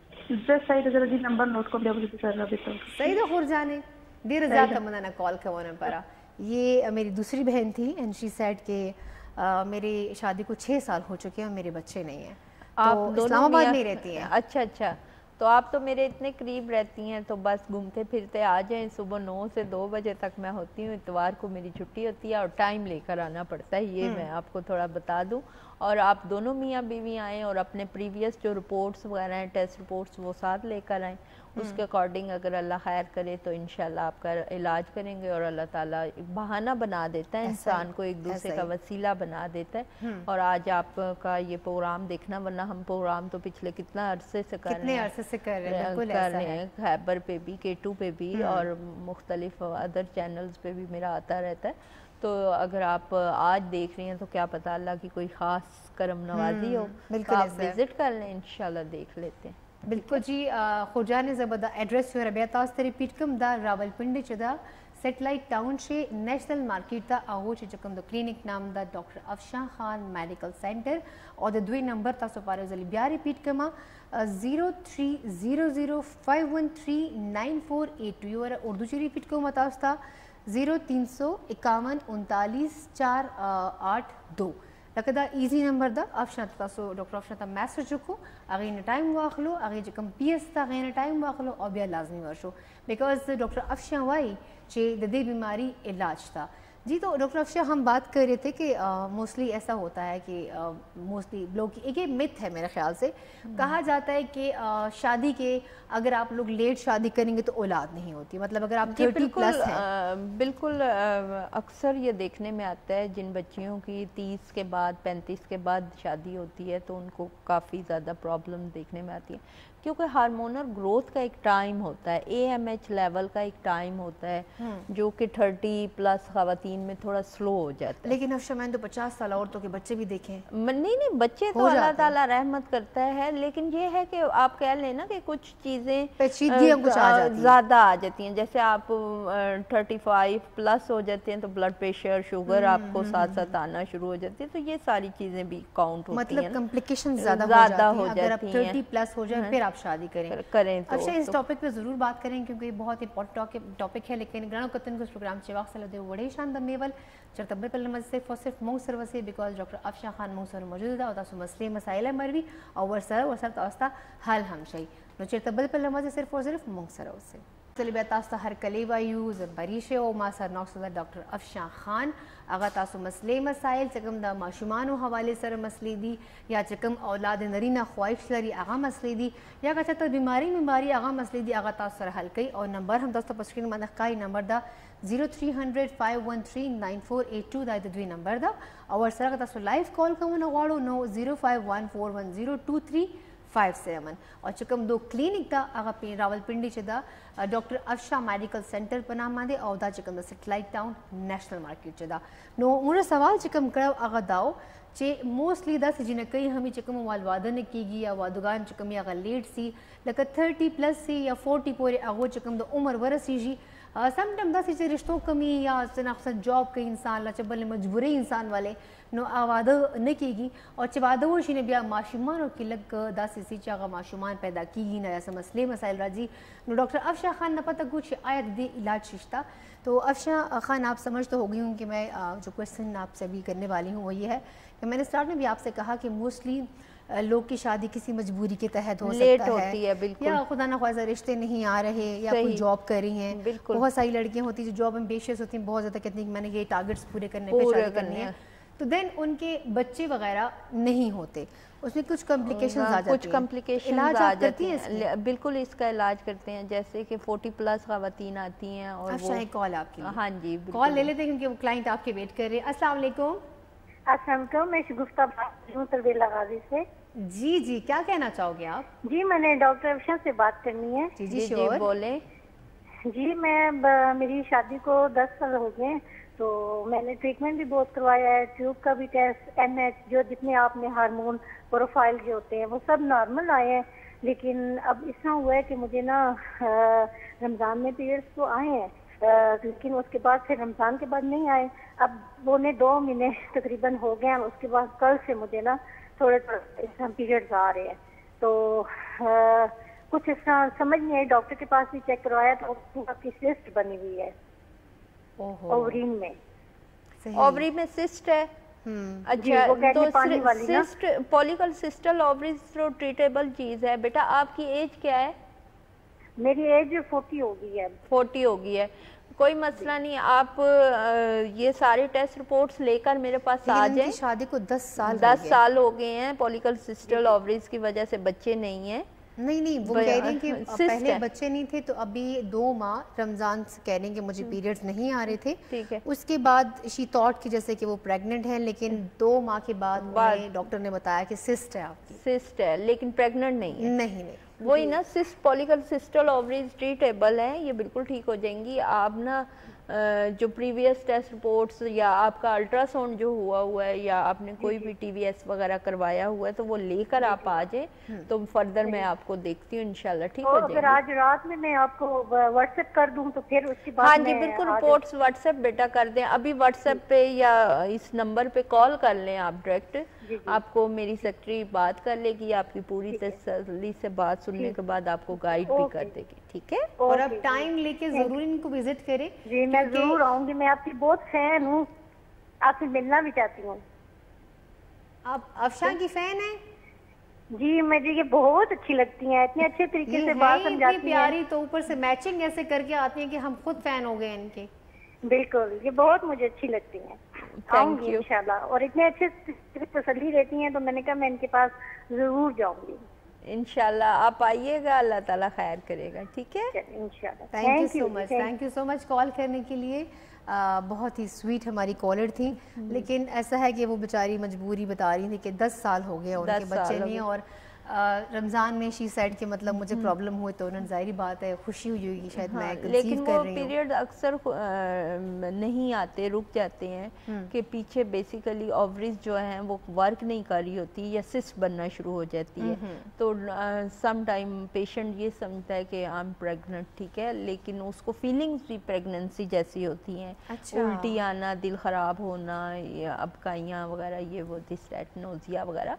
Speaker 3: زه صحیح ده, زه دې نمبر نوٹ کوم, بیا به دې سره رابطه وکړم.
Speaker 1: صحیح ده خورجانې, ډېره زیاته مننه کال کوونه لپاره. یہ میری دوسری بہن تھی اینڈ شی سیڈ کہ میری شادی کو چھ سال ہو چکے ہیں, میرے بچے نہیں ہیں, تو اسلام آباد میں رہتی ہیں.
Speaker 2: اچھا اچھا, تو آپ تو میرے اتنے قریب رہتی ہیں, تو بس گھومتے پھرتے آ جائیں. صبح نو سے دو بجے تک میں ہوتی ہوں, اتوار کو میری چھٹی ہوتی ہے اور ٹائم لے کر آنا پڑتا ہے, یہ میں آپ کو تھوڑا بتا دوں. اور آپ دونوں میاں بیوی آئیں اور اپنے پریویس جو رپورٹس وغیرہ ہیں, ٹیسٹ رپورٹس, وہ ساتھ لے کر آئیں. اس کے اکارڈنگ اگر اللہ خیر کرے تو انشاءاللہ آپ کا علاج کریں گے, اور اللہ تعالیٰ بہانہ بنا دیتا ہے انسان کو, ایک دوسرے کا وسیلہ بنا دیتا ہے. اور آج آپ کا یہ پروگرام دیکھنا, ورنہ ہم پروگرام تو پچھلے کتنا عرصے سے کر رہے ہیں,
Speaker 1: عرصے سے کر رہے ہیں,
Speaker 2: کر رہے ہیں خیبر پہ بھی, کے ٹو پہ بھی, اور مختلف ادر چینلز پہ بھی میرا آتا رہتا ہے. تو اگر آپ آج دیکھ رہی ہیں تو کیا پتہ اللہ کی کوئی خاص کرم نوازی ہو, آپ وزٹ کر لیں, انشاءاللہ دیکھ لیتے ہیں.
Speaker 1: بالکل جی. خوجان زبر دا ایڈریس یو ربیا تاسو ته ریپیټ کوم, دا راولپنډي چې دا سیټلایټ ټاون شي نیشنل مارکیټ ته هغه چې کوم د کلینیک نام دا ډاکټر افشا خان میډیکل سینټر, او د دوی نمبر تاسو لپاره ځل بیا ریپیټ کوم zero three zero zero five one three nine four eight two, اور اردو چې ریپیټ کوم تاسو ته زیرو تین سو اکاون انتالیس چار آٹھ دو. لکه دا ایزی نمبر ده. افشا تاسو ډاکټر افشا ته میسج وکړو, هغې نه ټایم واخلو, هغې چې کوم پی ایس ته هغې نه ټایم واخلو او بیا لازمي ورشو, بیکاز ډاکټر افشا وایي چې د دې بیماری علاج شته. جی تو ڈاکٹر افشا ہم بات کر رہے تھے کہ موسٹلی ایسا ہوتا ہے کہ موسٹلی لوگ ایک یہ مت ہے میرے خیال سے, کہا جاتا ہے کہ شادی کے اگر آپ لوگ لیٹ شادی کریں گے تو اولاد نہیں ہوتی, مطلب اگر آپ تھرٹی پلس ہیں.
Speaker 2: بالکل اکثر یہ دیکھنے میں آتا ہے جن بچیوں کی تیس کے بعد پینتیس کے بعد شادی ہوتی ہے تو ان کو کافی زیادہ پرابلم دیکھنے میں آتی ہے, کیونکہ ہارمونل گروتھ کا ایک ٹائم ہوتا ہے, اے ایم ایچ لیول کا ایک ٹائم ہوتا ہے جو کہ تھرٹی پلس خواتین میں تھوڑا سلو ہو جاتا ہے.
Speaker 1: لیکن افشا میں نے تو پچاس سال عورتوں کے بچے بھی دیکھے.
Speaker 2: نہیں نہیں بچے تو اللہ تعالیٰ رحمت کرتا ہے, لیکن یہ ہے کہ آپ کہہ لیں نا کہ کچھ چیزیں زیادہ آ جاتی ہیں, جیسے آپ تھرٹی فائیو پلس ہو جاتے ہیں تو بلڈ پریشر شوگر آپ کو ساتھ ساتھ آنا شروع ہو جاتی ہے, تو یہ ساری چیزیں بھی کاؤنٹ ہوتی ہیں,
Speaker 1: مطلب کمپلیکیشن زیادہ ہو جاتی ہیں. اگر آپ تھرٹی پلس ہو جائیں پھر آپ شادی کریں
Speaker 2: کریں تو
Speaker 1: اچھا اس ٹاپک پہ ضرور بات کریں کیونکہ یہ بہت امپورٹنٹ ٹاپک ہے لیکن گرانو کتن کو اس پروگرام سے وقت سلو دے وڑے شان دمیول چرتبے پہلے مجھ سے صرف مونگ سر وسے بیکاز ڈاکٹر افشاں خان مونگ سر موجود ہے اور مسئلے مسائل مروی اور ورسر ورسر توستا حل ہم شئی نو چرتبے پہلے مجھ سے صرف اور صرف مونگ سر وسے طلبہ تاستا ہر کلی وایو زبریش او ما سر نوکس ڈاکٹر افشاں خان اگر تاسو مسئلے مسائل چکم دا معشومان و حوالے سر مسئلے دی یا چکم اولاد نرینہ خواہش لری اغا مسئلے دی یا اگر چاہتا بیماری بیماری اغا مسئلے دی اگر تاسو سر حل کئی اور نمبر ہم دوستہ پسکرین ماندخ کائی نمبر دا zero three hundred five one three nine four eight two دا دوی نمبر دا اور سر اگر تاسو لائف کال کون اغاڑو نو zero five one four one zero two three five seven اور چکم دو کلینک دا اگر پین راول پنڈی چدا ڈاکٹر افشاں میڈیکل سینٹر پناہ ماندے اور دا چکم دا سیٹلائٹ ٹاؤن نیشنل مارکیٹ چدا نو مجھے سوال چکم کرو اگر داؤ چے موسٹلی دا سی جنہیں کئی ہمیں چکم وال وعدہ نے کی گی یا وعدگان چکم یا اگر لیٹ سی لکہ تھرٹی پلس سی یا فورٹی پورے اگو چکم دا عمر ورسی جی سم ٹائم دا سی رشتوں کمی یا اکثر جاب کے انسان لا چبل مجبوری انسان والے نو وعدہ نہ کی گی اور چھ وعدہ وشی نے بیا معشومان اور کلک دا سی سی چاگا معشومان پیدا کی گی نہ ایسا مسئلے مسائل راجی نو ڈاکٹر افشاں خان نہ پتہ کچھ آیت دے علاج ششتا تو افشاں خان آپ سمجھ تو ہو گئی ہوں کہ میں جو کوشچن آپ سے بھی کرنے والی ہوں وہ یہ ہے کہ میں نے اسٹارٹ میں بھی آپ سے کہا کہ موسٹلی لوگ کی شادی کسی مجبوری کے تحت ہو
Speaker 2: لیٹ
Speaker 1: سکتا
Speaker 2: ہوتی ہے بالکل
Speaker 1: یا خدا نہ خواصہ رشتے نہیں آ رہے یا کوئی جاب کر رہی ہیں بہت ساری لڑکیاں ہوتی ہیں جو جاب امبیشیس ہوتی ہیں بہت زیادہ کہتی ہیں کہ میں نے یہ ٹارگٹس پورے کرنے پہ شادی کرنی ہے تو دین ان کے بچے وغیرہ نہیں ہوتے اس میں کچھ کمپلیکیشنز آ جاتی ہیں
Speaker 2: کچھ کمپلیکیشنز آ جاتی ہیں بالکل اس کا علاج کرتے ہیں جیسے کہ فورٹی پلس خواتین آتی ہیں اور
Speaker 1: وہ اچھا کال آپ کی
Speaker 2: ہاں جی
Speaker 1: کال لے لیتے ہیں کیونکہ وہ کلائنٹ آپ کے ویٹ کر رہے ہیں السلام علیکم
Speaker 3: السلام علیکم میں شگفتہ بات ہوں تربیلا غازی سے
Speaker 1: جی جی کیا کہنا چاہو گے آپ
Speaker 3: جی میں نے ڈاکٹر افشاں سے بات کرنی ہے
Speaker 1: جی جی شیور
Speaker 2: بولیں
Speaker 3: جی میں میری شادی کو دس سال ہو گئے تو میں نے ٹریٹمنٹ بھی بہت کروایا ہے ٹیوب کا بھی ٹیسٹ ایم ایچ جو جتنے آپ نے ہارمون پروفائل جو ہوتے ہیں وہ سب نارمل آئے ہیں لیکن اب اس طرح ہوا ہے کہ مجھے نا رمضان میں پیریڈس تو آئے ہیں لیکن اس کے بعد پھر رمضان کے بعد نہیں آئے اب وہ نے دو مہینے تقریباً ہو گئے ہیں اس کے بعد کل سے مجھے نا تھوڑے تھوڑے پیریڈز آ رہے ہیں تو کچھ اس طرح سمجھ نہیں آئی ڈاکٹر کے پاس بھی چیک کروایا تو آپ کی سسٹ بنی ہوئی ہے اوورین میں
Speaker 2: اووری میں سسٹ ہے اچھا تو سسٹ پولیکل سسٹل اووریز تو ٹریٹیبل چیز ہے بیٹا آپ کی ایج کیا ہے
Speaker 3: میری ایج فورٹی ہو گئی ہے
Speaker 2: فورٹی ہو گئی ہے کوئی مسئلہ نہیں آپ یہ سارے ٹیسٹ رپورٹس لے کر میرے پاس آ جائیں
Speaker 1: شادی کو دس سال
Speaker 2: دس سال ہو گئے ہیں پولیکل سسٹل اووریز کی وجہ سے بچے نہیں ہیں
Speaker 1: نہیں نہیں وہ کہہ رہے ہیں کہ پہلے بچے نہیں تھے تو ابھی دو ماہ رمضان سے کہہ رہے ہیں کہ مجھے پیریڈز نہیں آ رہے تھے اس کے بعد شی تھاٹ کی جیسے کہ وہ پریگننٹ ہیں لیکن دو ماہ کے بعد ڈاکٹر نے بتایا کہ سسٹ ہے آپ کی
Speaker 2: سسٹ ہے لیکن پریگننٹ نہیں ہے
Speaker 1: نہیں نہیں
Speaker 2: وہی نا سسٹ پولیکل سسٹل اووریز ٹریٹیبل ہیں یہ بالکل ٹھیک ہو جائیں گی آپ نا جو پریویس ٹیسٹ رپورٹس یا آپ کا الٹرا ساؤنڈ جو ہوا ہوا ہے یا آپ نے کوئی بھی ٹی وی ایس وغیرہ کروایا ہوا ہے تو وہ لے کر آپ آ جائیں تو فردر میں آپ کو دیکھتی ہوں انشاءاللہ ٹھیک ہو جائیں گی
Speaker 3: آج رات میں میں آپ کو واٹس ایپ کر دوں تو پھر اس کے بعد
Speaker 2: ہاں جی بالکل رپورٹس واٹس ایپ بیٹا کر دیں ابھی واٹس ایپ پہ یا اس نمبر پہ کال کر لیں آپ ڈائریکٹ آپ کو میری سیکٹری بات کر لے گی آپ کی پوری تسلی سے بات سننے کے بعد آپ کو گائیڈ بھی کر دے گی ٹھیک ہے
Speaker 1: اور اب ٹائم لے کے ضرور ان کو وزٹ کریں
Speaker 3: جی میں ضرور آؤں گی میں آپ کی بہت فین ہوں آپ سے ملنا بھی چاہتی ہوں
Speaker 1: آپ افشاں کی فین ہیں
Speaker 3: جی مجھے یہ بہت اچھی لگتی ہیں اتنے اچھے طریقے سے بات سمجھاتی ہیں
Speaker 1: پیاری تو اوپر سے میچنگ ایسے کر کے آتی ہیں کہ ہم خود فین ہو گئے ان کے
Speaker 3: بالکل یہ بہت مجھے اچھی لگتی ہیں آؤں گی انشاءاللہ اور اتنے اچھے تسلی دیتی ہیں تو میں نے کہا میں ان کے پاس ضرور جاؤں گی
Speaker 2: انشاءاللہ آپ آئیے گا اللہ تعالیٰ خیر کرے گا ٹھیک ہے
Speaker 3: انشاءاللہ
Speaker 1: thank you so much thank you so much call کرنے کے لیے بہت ہی سویٹ ہماری کالر تھی لیکن ایسا ہے کہ وہ بیچاری مجبوری بتا رہی تھی کہ دس سال ہو گئے ان کے بچے نہیں اور رمضان میں شی سیڈ کے مطلب مجھے پرابلم ہوئی تو انہوں نے ظاہری بات ہے خوشی ہوئی ہوئی کہ شاید میں
Speaker 2: لیکن وہ پیریڈ اکثر نہیں آتے رک جاتے ہیں کہ پیچھے بیسیکلی اووریز جو ہیں وہ ورک نہیں کر رہی ہوتی یا سسٹ بننا شروع ہو جاتی ہے تو سم ٹائم پیشنٹ یہ سمجھتا ہے کہ آئی ایم پریگننٹ ٹھیک ہے لیکن اس کو فیلنگز بھی پریگننسی جیسی ہوتی ہیں الٹی آنا دل خراب ہونا ابکائیاں وغیرہ یہ وہ دس دیٹ نوزیا وغیرہ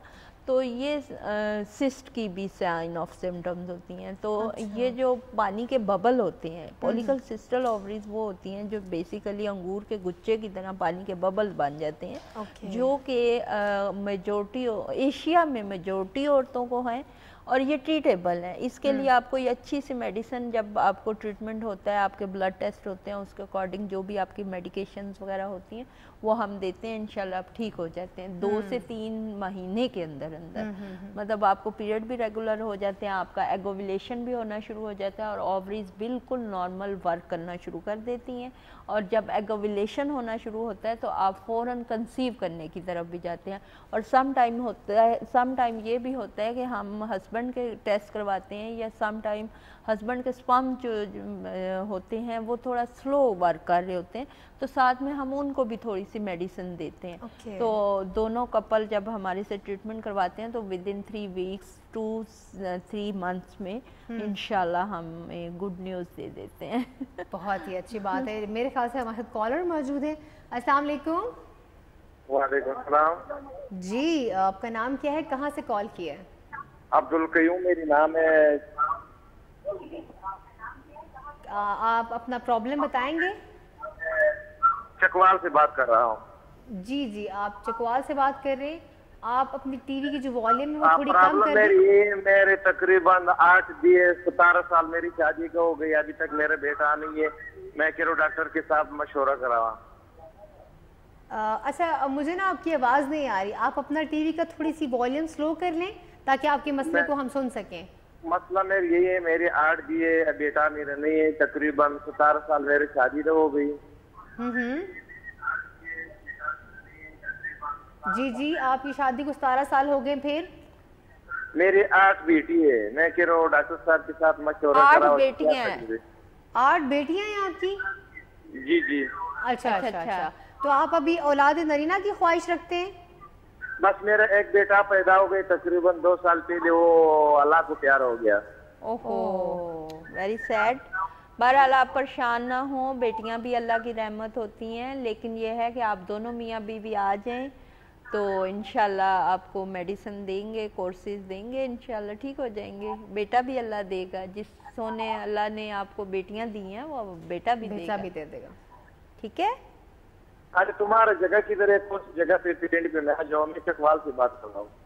Speaker 2: تو یہ سسٹ کی بھی سائن آف سمٹمز ہوتی ہیں. تو یہ جو پانی کے ببل ہوتے ہیں پولیکل سسٹل اووریز وہ ہوتی ہیں جو بیسیکلی انگور کے گچے کی طرح پانی کے ببل بن جاتے ہیں, جو کہ میجورٹی ایشیا میں میجورٹی عورتوں کو ہیں اور یہ ٹریٹیبل ہے. اس کے لیے آپ کو یہ اچھی سی میڈیسن, جب آپ کو ٹریٹمنٹ ہوتا ہے, آپ کے بلڈ ٹیسٹ ہوتے ہیں, اس کے اکارڈنگ جو بھی آپ کی میڈیکیشنز وغیرہ ہوتی ہیں وہ ہم دیتے ہیں, انشاءاللہ آپ ٹھیک ہو جاتے ہیں دو سے تین مہینے کے اندر اندر. مطلب آپ کو پیریڈ بھی ریگولر ہو جاتے ہیں, آپ کا ایگوولیشن بھی ہونا شروع ہو جاتا ہے اور اووریز بالکل نارمل ورک کرنا شروع کر دیتی ہیں. اور جب ایگوولیشن ہونا شروع ہوتا ہے تو آپ فوراً کنسیو کرنے کی طرف بھی جاتے ہیں. اور سم ٹائم ہوتا ہے سم ٹائم یہ بھی ہوتا ہے کہ ہم ہسبینڈ کے ٹیسٹ کرواتے ہیں, یا سم ٹائم ہسبینڈ کے سپرم جو ہوتے ہیں وہ تھوڑا سلو ورک کر رہے ہوتے ہیں, تو ساتھ میں ہم ان کو بھی تھوڑی سی میڈیسن دیتے ہیں. okay. تو دونوں کپل جب ہمارے سے ٹریٹمنٹ کرواتے ہیں تو within three weeks two three months میں انشاءاللہ ہم گڈ نیوز دے دیتے ہیں.
Speaker 1: بہت ہی اچھی بات ہے. میرے خیال سے ہمارے کالر موجود ہے. السلام علیکم.
Speaker 4: وعلیکم السلام.
Speaker 1: جی آپ کا نام کیا ہے, کہاں سے کال کیا ہے؟
Speaker 4: عبدالقیوم میری نام ہے.
Speaker 1: آپ اپنا پرابلم بتائیں گے؟
Speaker 4: چکوال سے بات کر رہا ہوں.
Speaker 1: جی جی آپ چکوال سے بات کر رہے ہیں. آپ اپنی ٹی وی کی جو والیوم ہے وہ تھوڑی کم کر
Speaker 4: دیں. میرے تقریباً آٹھ دیے ستارہ سال میری شادی کا ہو گئی, ابھی تک میرا بیٹا نہیں ہے. میں کیرو ڈاکٹر کے ساتھ مشورہ کراوا.
Speaker 1: اچھا مجھے نا آپ کی آواز نہیں آ رہی, آپ اپنا ٹی وی کا تھوڑی سی والیوم سلو کر لیں تاکہ آپ کے مسئلے کو ہم سن سکیں.
Speaker 4: مسئلہ میرے یہی ہے, میرے آٹھ دیے بیٹا میرا نہیں ہے, تقریباً ستارہ سال میری شادی تو ہو گئی.
Speaker 1: جی جی آپ کی شادی کو ستارہ سال ہو گئے. پھر
Speaker 4: میری آٹھ بیٹی ہے, میں کہہ ڈاکٹر صاحب کے ساتھ مشورہ
Speaker 2: آٹھ بیٹیاں ہیں.
Speaker 1: آٹھ بیٹیاں ہیں آپ کی؟
Speaker 4: جی جی.
Speaker 1: اچھا اچھا اچھا تو آپ ابھی اولاد نرینہ کی خواہش رکھتے ہیں؟
Speaker 4: بس میرا ایک بیٹا پیدا ہو گئی تقریباً دو سال پہلے, وہ اللہ کو پیار ہو گیا.
Speaker 2: اوہو ویری سیڈ. بہرحال آپ پریشان نہ ہوں, بیٹیاں بھی اللہ کی رحمت ہوتی ہیں, لیکن یہ ہے کہ آپ دونوں میاں بیوی آ جائیں تو انشاءاللہ آپ کو میڈیسن دیں گے, کورسز دیں گے, انشاءاللہ ٹھیک ہو جائیں گے. بیٹا بھی اللہ دے گا, جس سونے اللہ نے آپ کو بیٹیاں دی ہیں وہ بیٹا بھی دے گا.
Speaker 1: بھی دے دے گا.
Speaker 2: ٹھیک ہے.
Speaker 4: اچھا تمہارا جگہ کدھر ہے, کون سی جگہ پہ پینڈ پہ؟ میں جو میں چکوال سے بات کر رہا ہوں.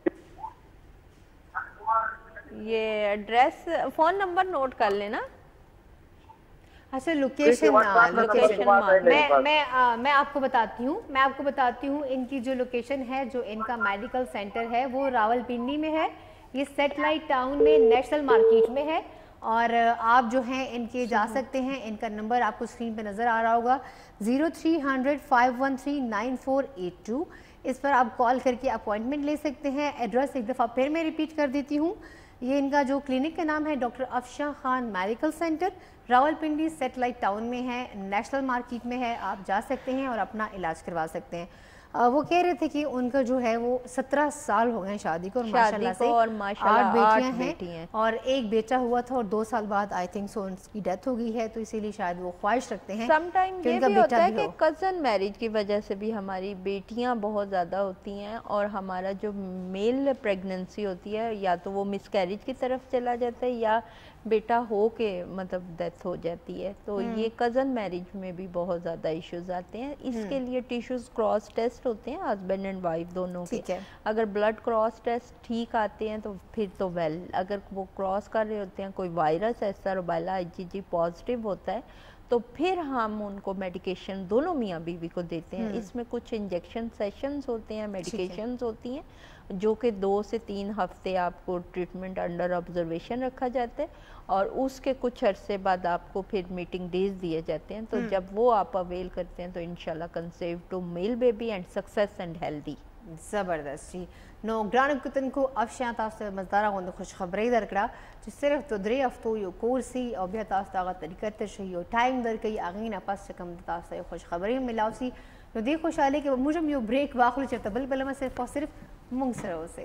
Speaker 2: یہ ایڈریس فون نمبر نوٹ کر لینا.
Speaker 1: اچھا لوکیشن لوکیشن میں میں میں آپ کو بتاتی ہوں میں آپ کو بتاتی ہوں ان کی جو لوکیشن ہے, جو ان کا میڈیکل سینٹر ہے وہ راول پنڈی میں ہے. یہ سیٹلائٹ ٹاؤن میں نیشنل مارکیٹ میں ہے, اور آپ جو ہیں ان کے جا سکتے ہیں. ان کا نمبر آپ کو اسکرین پہ نظر آ رہا ہوگا, zero three hundred five one three nine four eight two. اس پر آپ کال کر کے اپوائنٹمنٹ لے سکتے ہیں. ایڈریس ایک دفعہ پھر میں ریپیٹ کر دیتی ہوں. یہ ان کا جو کلینک کا نام ہے doctor Afshan Khan medical centre, Rawalpindi satellite town میں ہے, نیشنل مارکیٹ میں ہے. آپ جا سکتے ہیں اور اپنا علاج کروا سکتے ہیں. وہ کہہ رہے تھے کہ ان کا جو ہے وہ سترہ سال ہو گئے شادی کو, اور ماشاءاللہ سے آٹھ بیٹیاں ہیں, اور ایک بیٹا ہوا تھا اور دو سال بعد آئی تھنک سو ان کی ڈیتھ ہو گئی ہے. تو اسی لیے شاید وہ خواہش رکھتے ہیں.
Speaker 2: سم ٹائم یہ بھی ہوتا ہے کہ کزن میرج کی وجہ سے بھی ہماری بیٹیاں بہت زیادہ ہوتی ہیں, اور ہمارا جو میل پریگننسی ہوتی ہے یا تو وہ مس کیریج کی طرف چلا جاتا ہے یا بیٹا ہو کے مطلب ڈیتھ ہو جاتی ہے. تو یہ کزن میرج میں بھی بہت زیادہ ایشوز آتے ہیں. اس کے لیے ٹیشوز کراس ٹیسٹ ہوتے ہیں ہسبینڈ اینڈ وائف دونوں کے. اگر بلڈ کراس ٹیسٹ ٹھیک آتے ہیں تو پھر تو ویل, اگر وہ کراس کر رہے ہوتے ہیں کوئی وائرس ایسا روبیلا آئی جی جی پازیٹیو ہوتا ہے تو پھر ہم ان کو میڈیکیشن دونوں میاں بیوی کو دیتے ہیں. اس میں کچھ انجیکشن سیشنز ہوتے ہیں, میڈیکیشنز ہوتی ہیں, جو کہ دو سے تین ہفتے آپ کو ٹریٹمنٹ انڈر آبزرویشن رکھا جاتا ہے, اور اس کے کچھ عرصے بعد آپ کو پھر میٹنگ ڈیز دیے جاتے ہیں. تو جب وہ آپ اویل کرتے ہیں تو انشاءاللہ conceive to male baby and success and healthy.
Speaker 1: زبردست. جی نو ګرانو کتونکو افشاں تاسو ته مزداره غونډه خوشخبري درکړه چې صرف تو درې هفتو یو کورس وي او بیا تاسو ته هغه طریقه تشي یو ټایم درکوي, هغې نه پس چې کوم تاسو ته یو خوشخبري هم میلاو سي. نو دې خوشحالۍ کې به موږ هم یو بریک واخلو چېرته بل بله صرف او صرف موږ سره اوسئ.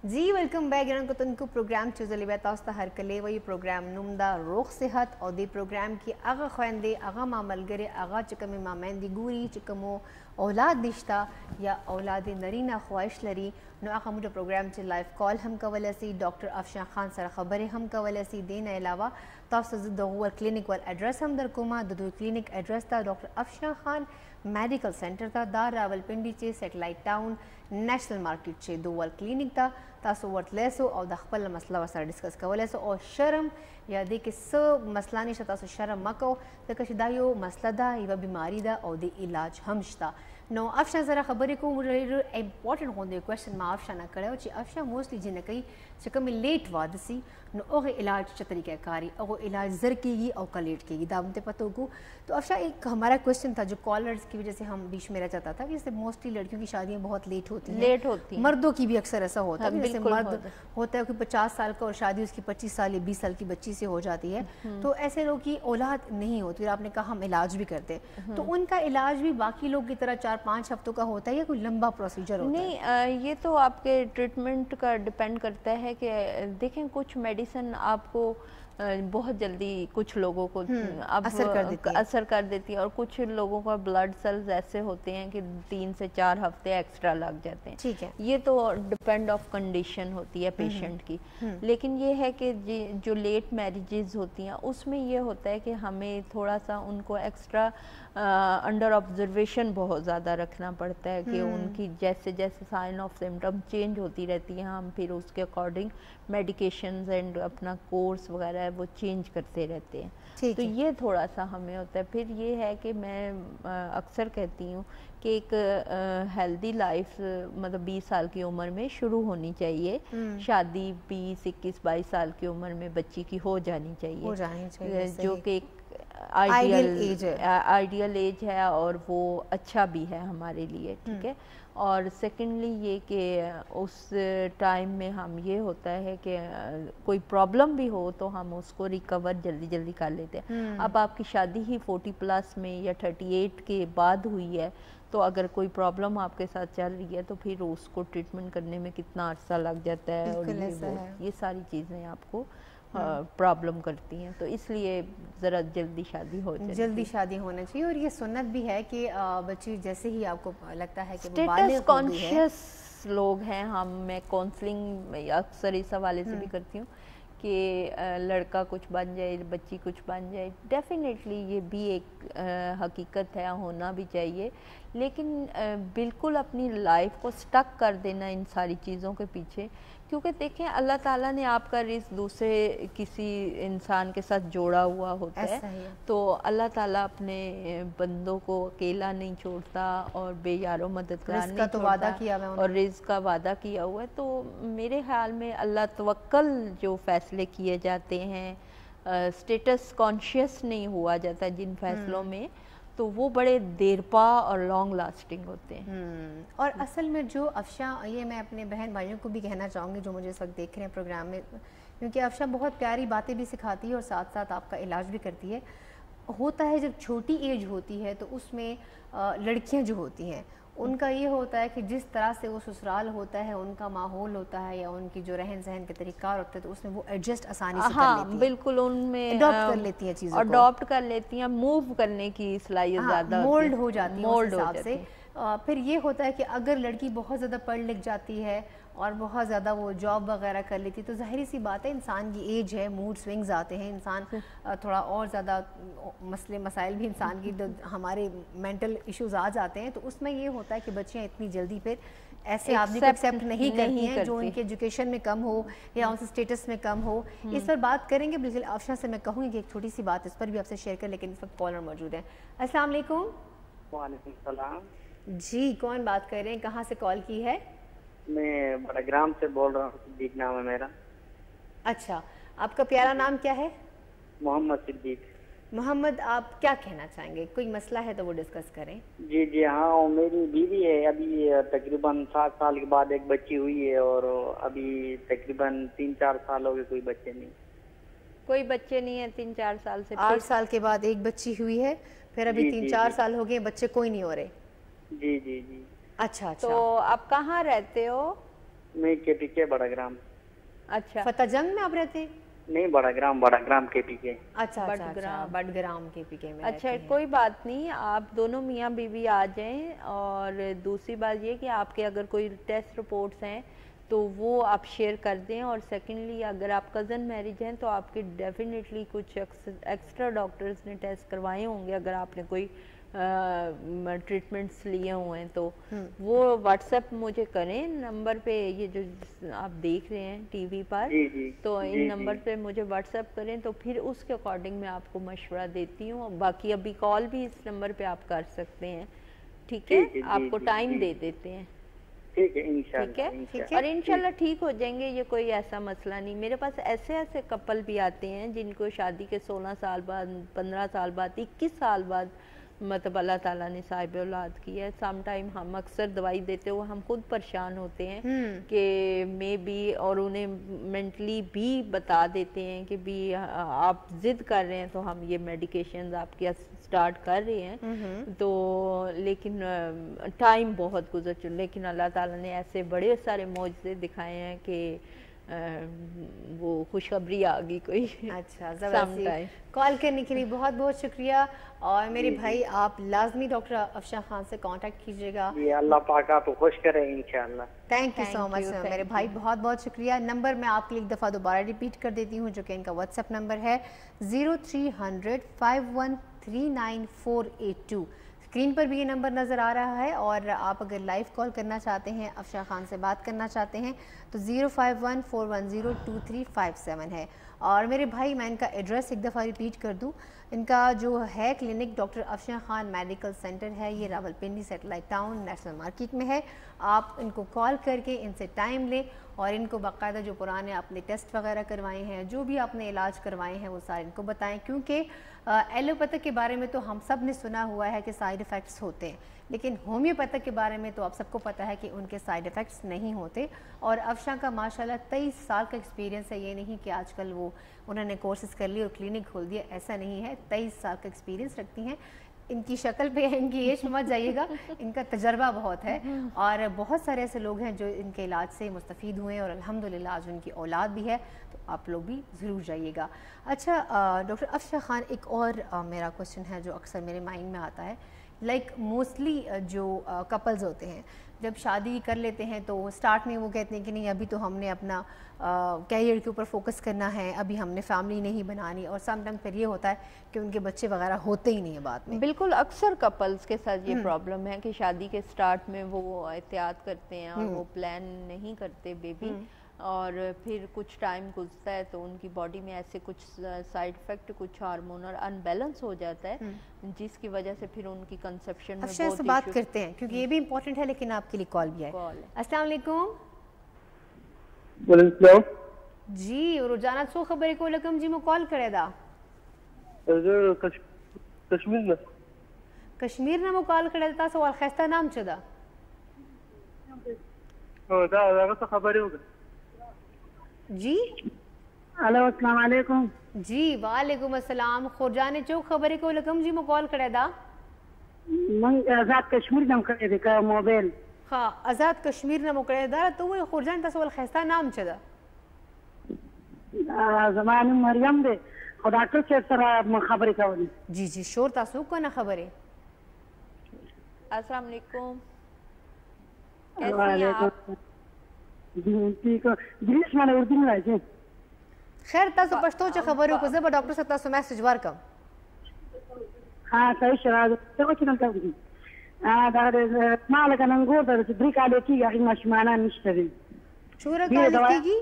Speaker 1: जी वेलकम बैक ग्रान को तनको प्रोग्राम चुजली बेतास्ता हर कले वही प्रोग्राम नुमदा रोग सेहत और दे प्रोग्राम की आगा ख्वांदे आगा मामलगरे आगा चकमे मामेंदी गुरी चकमो औलाद निश्ता या औलाद नरीना ख्वाहिश लरी नो आगा मुझे प्रोग्राम च लाइव कॉल हम कवलसी डॉक्टर अफशां खान सर खबरें हम कवलसी देन अलावा तासुद दोवर क्लिनिक वाल एड्रेस हम दर कुमा दो क्लिनिक एड्रेस था doctor Afshan Khan medical centre था दार रावलपिंडी चे सेटेलाइट टाउन नेशनल मार्केट चे दो वाल क्लिनिक था तासो वर्तलेसो और दखपल मसला वसर डिस्कस कवलेसो और शर्म या दे के स मसला नहीं तासो शर्म मको तक दायो मसला दा इवा बीमारी दा और दे इलाज हमशता नो अफशा ज़रा खबर को मुझे इम्पोर्टेंट होंगे क्वेश्चन माँ अफशा ना करे ची अफशा मोस्टली जिन कई चकम लेट वादसी नो ओगे इलाज च तरीक़ा कारी ओगो इलाज ज़र कीगी और का लेट कीगी दामते पतों को तो अफशा एक हमारा क्वेश्चन था जो कॉलर्स की वजह से हम बीच में रह जाता था कि जैसे मोस्टली लड़कियों की शादियाँ बहुत लेट होती हैं
Speaker 2: लेट होती हैं
Speaker 1: मर्दों की भी अक्सर ऐसा होता है
Speaker 2: हाँ,
Speaker 1: जैसे मर्द होता है कि पचास साल का और शादी उसकी पच्चीस साल या बीस साल की बच्ची से हो जाती है तो ऐसे लोग की औलाद नहीं होती और आपने कहा हम इलाज भी करते तो उनका इलाज भी बाकी लोग की तरह चार पाँच हफ्तों का होता है या कोई लंबा प्रोसीजर होता
Speaker 2: नहीं, है? नहीं, ये तो आपके ट्रीटमेंट का डिपेंड करता है कि देखें कुछ मेडिसिन आपको बहुत जल्दी कुछ लोगों को अब
Speaker 1: असर कर देती है
Speaker 2: असर कर देती है और कुछ लोगों का ब्लड सेल्स ऐसे होते हैं कि तीन से चार हफ्ते एक्स्ट्रा लग जाते हैं।
Speaker 1: ठीक है,
Speaker 2: ये तो डिपेंड ऑफ कंडीशन होती है पेशेंट की। लेकिन ये है कि जो लेट मैरिजेस होती हैं उसमें ये होता है कि हमें थोड़ा सा उनको एक्स्ट्रा अंडर ऑब्जर्वेशन बहुत ज़्यादा रखना पड़ता है कि उनकी जैसे जैसे साइन ऑफ सिम्टम चेंज होती रहती हैं हम फिर उसके अकॉर्डिंग मेडिकेशंस एंड अपना कोर्स वगैरह है वो चेंज करते रहते हैं। तो ये थोड़ा सा हमें होता है। फिर ये है कि मैं अक्सर कहती हूँ कि एक हेल्दी लाइफ मतलब बीस साल की उम्र में शुरू होनी चाहिए। शादी बीस इक्कीस बाईस साल की उम्र में बच्ची की हो जानी चाहिए,
Speaker 1: हो जानी चाहिए
Speaker 2: जो कि आइडियल एज है आइडियल एज है और वो अच्छा भी है हमारे लिए। ठीक है। और सेकेंडली ये कि उस टाइम में हम ये होता है कि कोई प्रॉब्लम भी हो तो हम उसको रिकवर जल्दी जल्दी कर लेते हैं। अब आपकी शादी ही फोर्टी प्लस में या थर्टी एट के बाद हुई है तो अगर कोई प्रॉब्लम आपके साथ चल रही है तो फिर उसको ट्रीटमेंट करने में कितना अर्सा लग जाता है और ये वो ये सारी चीज़ें आपको प्रॉब्लम करती हैं। तो इसलिए ज़रा जल्दी शादी हो जाए,
Speaker 1: जल्दी शादी होना चाहिए। और ये सुन्नत भी है कि बच्ची जैसे ही आपको लगता है कि
Speaker 2: स्टेटस कॉन्शियस लोग हैं हम, मैं काउंसलिंग अक्सर इस हवाले से भी करती हूँ कि लड़का कुछ बन जाए बच्ची कुछ बन जाए, डेफिनेटली ये भी एक आ, हकीकत है, होना भी चाहिए। लेकिन आ, बिल्कुल अपनी लाइफ को स्टक कर देना इन सारी चीज़ों के पीछे, क्योंकि देखें अल्लाह ताला ने आपका रिस्क दूसरे किसी इंसान के साथ जोड़ा हुआ होता है, है तो अल्लाह ताला अपने बंदों को अकेला नहीं छोड़ता और बेयारो मददगार नहीं
Speaker 1: तो वादा किया है
Speaker 2: और रिस्क का वादा किया हुआ है। तो मेरे ख्याल में अल्लाह तवक्कल जो फैसले किए जाते हैं, स्टेटस कॉन्शियस नहीं हुआ जाता जिन फैसलों में, तो वो बड़े देरपा और लॉन्ग लास्टिंग होते हैं।
Speaker 1: और असल में जो अफशा, ये मैं अपने बहन भाइयों को भी कहना चाहूँगी जो मुझे इस वक्त देख रहे हैं प्रोग्राम में, क्योंकि अफशा बहुत प्यारी बातें भी सिखाती है और साथ साथ आपका इलाज भी करती है। होता है जब छोटी एज होती है तो उसमें लड़कियाँ जो होती हैं उनका ये होता है कि जिस तरह से वो ससुराल होता है, उनका माहौल होता है या उनकी जो रहन सहन के तरीक़ार होते हैं तो उसमें वो एडजस्ट आसानी से
Speaker 2: हाँ,
Speaker 1: कर लेती हैं।
Speaker 2: बिल्कुल उनमें
Speaker 1: अडॉप्ट कर लेती हैं चीज़ों को,
Speaker 2: अडॉप्ट कर लेती हैं, मूव करने की सलाहियत ज़्यादा,
Speaker 1: मोल्ड हो जाती है
Speaker 2: मोल्ड
Speaker 1: उस हिसाब से। फिर ये होता है कि अगर लड़की बहुत ज़्यादा पढ़ लिख जाती है और बहुत ज़्यादा वो जॉब वगैरह कर लेती तो ज़ाहिर सी बात है इंसान की एज है, मूड स्विंग्स आते हैं, इंसान थोड़ा और ज़्यादा मसले मसाइल भी इंसान की हमारे मेंटल इश्यूज आ जाते हैं। तो उसमें ये होता है कि बच्चियाँ इतनी जल्दी फिर ऐसे आदमी को एक्सेप्ट नहीं करती हैं जो उनके एजुकेशन में कम हो या उनसे स्टेटस में कम हो। इस पर बात करेंगे। बिल्कुल अफशा से मैं कहूँगी कि एक छोटी सी बात इस पर भी आपसे शेयर कर, लेकिन इस वक्त कॉलर मौजूद है। अस्सलाम वालेकुम।
Speaker 5: वालेकुम सलाम
Speaker 1: जी, कौन बात कर रहे हैं, कहाँ से कॉल की है?
Speaker 5: मैं बड़ाग्राम से बोल रहा हूँ, सिद्दीक नाम है मेरा।
Speaker 1: अच्छा, आपका प्यारा नाम क्या है?
Speaker 5: मोहम्मद सिद्दीक।
Speaker 1: मोहम्मद, आप क्या कहना चाहेंगे? कोई मसला है तो वो डिस्कस करें।
Speaker 5: जी जी हाँ, मेरी बीवी है, अभी तकरीबन सात साल के बाद एक बच्ची हुई है और अभी तकरीबन तीन चार साल हो गए कोई बच्चे नहीं।
Speaker 2: कोई बच्चे नहीं है तीन चार साल से?
Speaker 1: आठ साल के बाद एक बच्ची हुई है, फिर अभी तीन चार साल हो गए बच्चे कोई नहीं हो रहे।
Speaker 5: जी जी जी।
Speaker 1: अच्छा अच्छा।
Speaker 2: तो आप कहाँ रहते हो?
Speaker 5: میں کے پی کے بڑا گرام.
Speaker 2: اچھا
Speaker 1: فتح جنگ میں آپ رہتے ہیں؟
Speaker 5: نہیں بڑا گرام بڑا گرام کے پی کے.
Speaker 1: اچھا
Speaker 2: بٹ
Speaker 1: اچھا
Speaker 2: گرام.
Speaker 1: بٹ گرام کے پی کے میں
Speaker 2: اچھا
Speaker 1: رہتے ہیں.
Speaker 2: کوئی بات نہیں, آپ دونوں میاں بیوی آ جائیں. اور دوسری بات یہ کہ آپ کے اگر کوئی ٹیسٹ رپورٹس ہیں تو وہ آپ شیئر کر دیں. اور سیکنڈلی اگر آپ کزن میرج ہیں تو آپ کے ڈیفینیٹلی کچھ ایکسٹرا ڈاکٹرز نے ٹیسٹ کروائے ہوں گے اگر آپ نے کوئی ٹریٹمنٹس لیے ہوئے ہیں تو وہ واٹس ایپ مجھے کریں نمبر پہ, یہ جو آپ دیکھ رہے ہیں ٹی وی پر, تو ان نمبر پہ مجھے واٹس ایپ کریں تو پھر اس کے اکارڈنگ میں آپ کو مشورہ دیتی ہوں. باقی ابھی کال بھی اس نمبر پہ آپ کر سکتے ہیں, ٹھیک ہے؟ آپ کو ٹائم دے دیتے ہیں,
Speaker 5: ٹھیک ہے انشاءاللہ.
Speaker 2: ٹھیک ہے, اور انشاءاللہ ٹھیک ہو جائیں گے. یہ کوئی ایسا مسئلہ نہیں. میرے پاس ایسے ایسے کپل بھی آتے ہیں جن کو شادی کے سولہ سال بعد, پندرہ سال بعد, اکیس سال بعد مطلب اللہ تعالیٰ نے صاحب اولاد کی ہے. سم ٹائم ہم اکثر دوائی دیتے ہوئے ہم خود پریشان ہوتے ہیں کہ مے بی, اور انہیں مینٹلی بھی بتا دیتے ہیں کہ بھی آپ ضد کر رہے ہیں تو ہم یہ میڈیکیشنز آپ کے سٹارٹ کر رہے ہیں. تو لیکن ٹائم بہت گزر چکا, لیکن اللہ تعالیٰ نے ایسے بڑے سارے معجزے دکھائے ہیں کہ وہ خوشخبری آ گئی کوئی.
Speaker 1: اچھا زبردست. کال کرنے کے لیے بہت بہت شکریہ. اور میرے بھائی آپ لازمی ڈاکٹر افشاں خان سے کانٹیکٹ کیجیے گا.
Speaker 5: یہ اللہ پاک آپ کو خوش کرے انشاءاللہ.
Speaker 1: تھینک یو سو مچ میرے بھائی, بہت بہت شکریہ. نمبر میں آپ کے لیے ایک دفعہ دوبارہ ریپیٹ کر دیتی ہوں جو کہ ان کا واٹس ایپ نمبر ہے zero three hundred five one three nine four eight two. Screen پر بھی یہ نمبر نظر آ رہا ہے. اور آپ اگر لائیو کال کرنا چاہتے ہیں, افشاں خان سے بات کرنا چاہتے ہیں تو zero five one four one zero two three five seven ہے. اور میرے بھائی میں ان کا ایڈریس ایک دفعہ ریپیٹ کر دوں. ان کا جو ہے clinic doctor Afshan Khan medical centre ہے, یہ Rawalpindi satellite town national market میں ہے. آپ ان کو کال کر کے ان سے ٹائم لیں اور ان کو باقاعدہ جو پرانے آپ نے ٹیسٹ وغیرہ کروائے ہیں, جو بھی آپ نے علاج کروائے ہیں وہ سارے ان کو بتائیں. کیونکہ ایلوپیتھک کے بارے میں تو ہم سب نے سنا ہوا ہے کہ سائیڈ ایفیکٹس ہوتے ہیں, لیکن ہومیوپیتھک کے بارے میں تو آپ سب کو پتہ ہے کہ ان کے سائیڈ ایفیکٹس نہیں ہوتے. اور افشاں کا ماشاءاللہ تیئیس سال کا ایکسپیرینس ہے. یہ نہیں کہ آج کل وہ انہوں نے کورسز کر لی اور کلینک کھول دیا, ایسا نہیں ہے. تیئیس سال کا ایکسپیرینس رکھتی ہیں. ان کی شکل پہ ان کی ایج مت جائیے گا, ان کا تجربہ بہت ہے. اور بہت سارے ایسے لوگ ہیں جو ان کے علاج سے مستفید ہوئے ہیں اور الحمدللہ آج ان کی اولاد بھی ہے. تو آپ لوگ بھی ضرور جائیے گا. اچھا ڈاکٹر افشاں خان, ایک اور میرا کوشچن ہے جو اکثر میرے مائنڈ میں آتا ہے. لائک موسٹلی جو کپلز ہوتے ہیں جب شادی کر لیتے ہیں تو سٹارٹ میں وہ کہتے ہیں کہ نہیں ابھی تو ہم نے اپنا کیریئر کے اوپر فوکس کرنا ہے, ابھی ہم نے فیملی نہیں بنانی. اور سم ٹائم پھر یہ ہوتا ہے کہ ان کے بچے وغیرہ ہوتے ہی نہیں ہیں بعد میں.
Speaker 2: بالکل اکثر کپلز کے ساتھ یہ پرابلم ہے کہ شادی کے سٹارٹ میں وہ احتیاط کرتے ہیں اور وہ پلان نہیں کرتے بیبی, اور پھر کچھ ٹائم گزرتا ہے تو ان کی باڈی میں ایسے کچھ سائیڈ افیکٹ, کچھ ہارمونل ان بیلنس ہو جاتا ہے جس کی وجہ سے پھر ان کی کنسپشن میں
Speaker 1: بہت بات کرتے ہیں کیونکہ یہ بھی امپورٹنٹ ہے. لیکن آپ کے لیے کال بھی ہے. السلام علیکم.
Speaker 6: وعلیکم السلام.
Speaker 1: جی روزانہ سو خبر کو لکم جی مو کال کرے دا
Speaker 6: کشمیر میں
Speaker 1: کشمیر نے مو کال کرے دا سوال خیستہ نام چدا
Speaker 6: دا دا خبر ہوگا.
Speaker 1: جی
Speaker 3: ہلو السلام علیکم.
Speaker 1: جی وعلیکم السلام. خورجان چو خبر کو لکم جی مو کال کرے دا
Speaker 3: من آزاد کشمیر نام کرے دے کا موبائل.
Speaker 1: ہاں آزاد کشمیر نے مو کرے دا تو وہ خورجان تا سوال خیستہ نام چدا
Speaker 3: زمان مریم دے خود ڈاکٹر سے سره خبرې کولې.
Speaker 1: جی جی شور تاسو کو نہ خبریں.
Speaker 2: السلام علیکم.
Speaker 3: انګلیش باندې اردو نه راځي.
Speaker 1: خیر تاسو پښتو چې خبرو کو زه به ډاکټر صاحب تاسو میسج ورکم.
Speaker 3: ها صحیح شراز ته کوم څه کوي. ا دا ما لکه نن ګور د درې کال کېږي هغه ماشومان نشته دي.
Speaker 1: چوره کال کېږي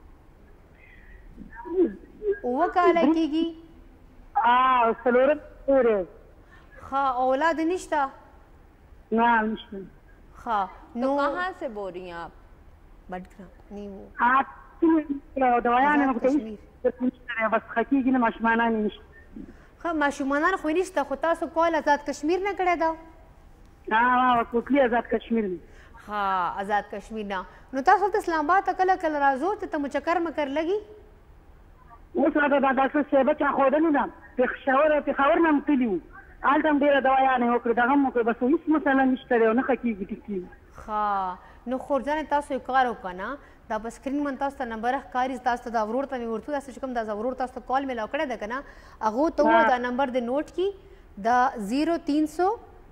Speaker 1: اوه کال کېږي.
Speaker 3: ا څلور پورې
Speaker 1: ها اولاد نشته.
Speaker 3: نه نشته.
Speaker 1: ها
Speaker 2: نو کہاں سے بول رہی ہیں آپ؟
Speaker 1: بڈگرام نہیں وہ
Speaker 3: آپ دوايانه مختلفه بس خکېږي نه ماشومان نشته.
Speaker 1: ها ماشومان خو نشته خو تاسو کول آزاد کشمیر نه کړی دا؟
Speaker 3: ها کوټلی آزاد کشمیر نه.
Speaker 1: ها آزاد کشمیر نه. نو تاسو ته اسلام آباد ته کله کله راځو ته مو چکر مکر لګي؟
Speaker 3: اوس راته دا ډاکټر صاحب چا ښودلي ده پېښور پېښور نه هم تللي وو هلته هم ډېره دوايانې وکړې دغه هم وکړې بس هېڅ مسله نشته دی او نه ښه کېږي ټیک کېږي.
Speaker 1: ها نو خورجان تاسو کار وکنا دا په سکرین من تاسو ته نمبر ښکاري تاسو ته دا ورور ته مې ورته تاسو چې کوم دا ورور تاسو ته کال مې لاکړه ده کنه هغه ته دا نمبر د نوٹ کی دا زیرو تین سو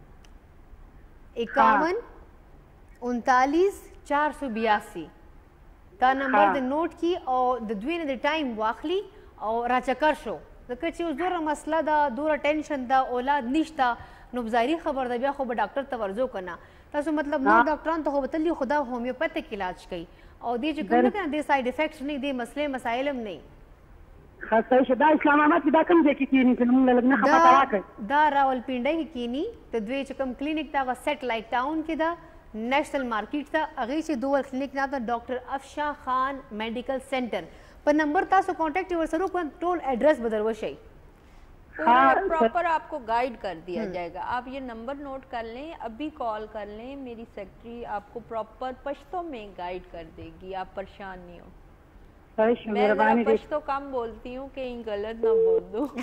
Speaker 1: اکاون انتالیس چار سو بیاسی دا نمبر د نوٹ کی او د دوی نه د ټایم واخلي او راچکر شو ځکه چې اوس دوره مسله ده دوره ټینشن ده اولاد نشته نو ظاهري خبر ده بیا خو به ډاکټر ته ورځو کنه تاسو مطلب نور ډاکټران ته خو به تللی خدا هومیوپیتھک علاج کوي او دې چې کوم نه دې سایډ افیکټس نه دې مسلې مسایل هم نه
Speaker 7: خاصه شي دا اسلام آباد کې دا کوم ځای کې کینی چې موږ لږ نه خبره راکړي
Speaker 1: دا راولپنډۍ کې کینی ته دوی چې کوم کلینیک دا سیټلایټ ټاون کې دا نیشنل مارکیټ ته هغه چې دوه کلینیک نه دا ډاکټر افشا خان میډیکل سینټر پر نمبر تاسو کانٹیکٹ ورسره کو ټول ایڈریس بدل وشي
Speaker 2: پراپر آپ کو گائیڈ کر دیا جائے گا. آپ یہ نمبر نوٹ کر لیں, ابھی کال کر لیں, میری سیکرٹری آپ کو پراپر پشتو میں گائیڈ کر دے گی, آپ پریشان نہیں ہو. میں پشتو کم بولتی ہوں کہیں غلط نہ بول دوں.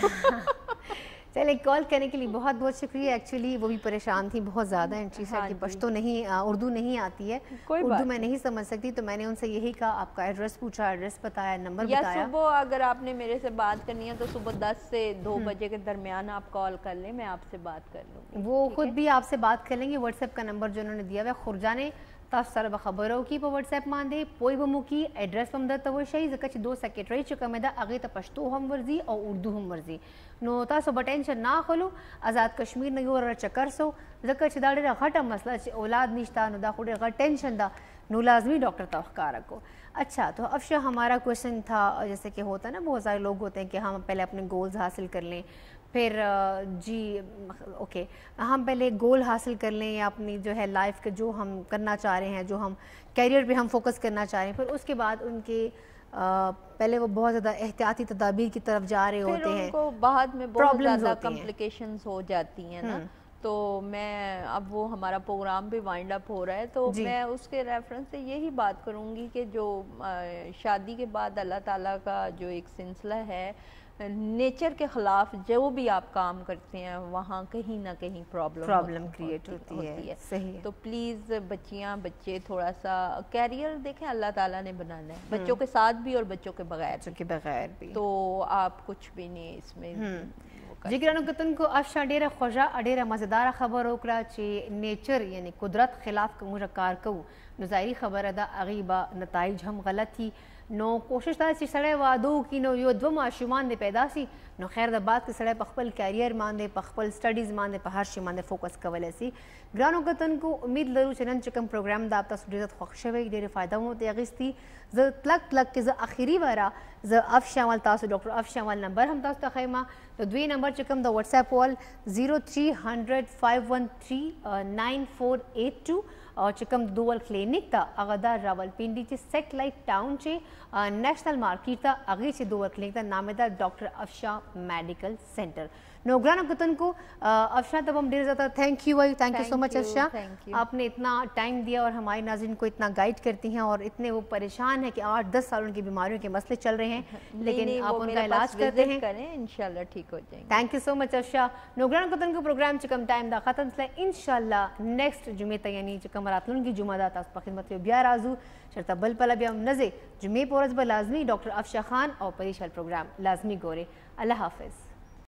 Speaker 1: چلے کال کرنے کے لیے بہت بہت شکریہ. ایکچولی وہ بھی پریشان تھی بہت زیادہ, انٹری سے کہ پشتو نہیں اردو نہیں آتی ہے, اردو میں نہیں سمجھ سکتی, تو میں نے ان سے یہی کہا آپ کا ایڈریس پوچھا, ایڈریس بتایا, نمبر بتایا.
Speaker 2: یا صبح اگر آپ نے میرے سے بات کرنی ہے تو صبح دس سے دو بجے کے درمیان آپ کال کر لیں, میں آپ سے بات کر لوں گی.
Speaker 1: وہ خود بھی آپ سے بات کر لیں گے. واٹس ایپ کا نمبر جو انہوں نے دیا ہوا ہے خورجانے تاسو سره به خبرو کی په واتس اپ باندې پوی به مو کی ایڈریس هم درته وشي ځکه چې دو سیکریټري چې کومه ده هغې ته پښتو هم ورځي او اردو هم ورځي, نو تاسو به ټینشن نه اخلو. آزاد کشمیر نه یو ور چکر سو ځکه چې دا ډېره غټه مسله چې اولاد نشته, نو دا خو ډېر غټ ټینشن ده, نو لازمی ڈاکٹر ته ښکارا کو. اچھا تو افشا ہمارا کوشچن تھا جیسے کہ ہوتا ہے نا بہت سارے لوگ ہوتے ہیں کہ ہم پہلے اپنے گولز حاصل کر لیں, پھر جی اوکے ہم پہلے گول حاصل کر لیں یا اپنی جو ہے لائف کے جو ہم کرنا چاہ رہے ہیں, جو ہم کیریئر پہ ہم فوکس کرنا چاہ رہے ہیں, پھر اس کے بعد ان کے پہلے وہ بہت زیادہ احتیاطی تدابیر کی طرف جا رہے ہوتے ہیں,
Speaker 2: ان کو بعد میں بہت زیادہ کمپلیکیشنز ہو جاتی ہیں نا. تو میں اب وہ ہمارا پروگرام بھی وائنڈ اپ ہو رہا ہے, تو میں اس کے ریفرنس سے یہی بات کروں گی کہ جو شادی کے بعد اللہ تعالیٰ کا جو ایک سلسلہ ہے, نیچر کے خلاف جو بھی آپ کام کرتے ہیں وہاں کہیں نہ کہیں پرابلم
Speaker 1: پرابلم کریٹ ہوتی ہے. صحیح.
Speaker 2: تو پلیز بچیاں بچے تھوڑا سا کیریئر دیکھیں, اللہ تعالیٰ نے بنانا ہے, بچوں کے ساتھ بھی اور بچوں کے بغیر
Speaker 1: بچوں کے بغیر بھی,
Speaker 2: تو آپ کچھ بھی نہیں اس میں.
Speaker 1: جی ګرانو کتونکو افشا ډیره خوږه ډیره مزیداره خبره وکړه چې نیچر یعنی قدرت خلاف که موږ کار کوو نو ظاهري خبره ده هغې به نتایج هم غلط وي. نو کوشش دا چې سړی واده وکړي نو یو دوه ماشومان دې پیدا سي نو خیر د بعد کې سړی په خپل کیریئر باندې په خپل سټډیز باندې په هر شي باندې فوکس کولی سي. ګرانو کتونکو امید لرو چې نن چې کوم پروګرام دا تاسو ډېر زیات خوښ شوی, ډېرې فایده مو ترې اخیستي. زه کلک کلک کې زه اخري واره زه افشا وال تاسو ډاکټر افشا وال نمبر هم تاسو ته ښیم, د دوی نمبر چې کوم د واتس اپ وال zero three hundred five one three nine four eight two او چې کوم دوول کلینیک ته هغه دا راولپنډي چې سیټلایټ ټاون چې نیشنل مارکیټ ته هغې چې دوول کلینیک ته نام یې ده ډاکټر افشا میډیکل سینټر. نو گرانو کتونکو افشا تب ہم ڈیر زیادہ تھینک یو بھائی, thank you so much Afshan, آپ نے اتنا ٹائم دیا اور ہمارے ناظرین کو اتنا گائیڈ کرتی ہیں, اور اتنے وہ پریشان ہیں کہ آٹھ دس سال ان کی بیماریوں کے مسئلے چل رہے ہیں, لیکن آپ ان کا علاج کرتے ہیں,
Speaker 2: انشاءاللہ ٹھیک ہو جائیں گے.
Speaker 1: Thank you so much Afshan. نو گرانو کتونکو پروگرام چکم ٹائم دا ختم سلا انشاءاللہ نیکسٹ جمعے ته یعنی چکم راتلون کی جمعه دا تاسو په خدمت کې بیا راځو شرطه بل پله بیا هم نځئ جمعې په ورځ به لازمي ډاکټر افشا خان او پریشل پروګرام لازمي ګورئ. الله حافظ.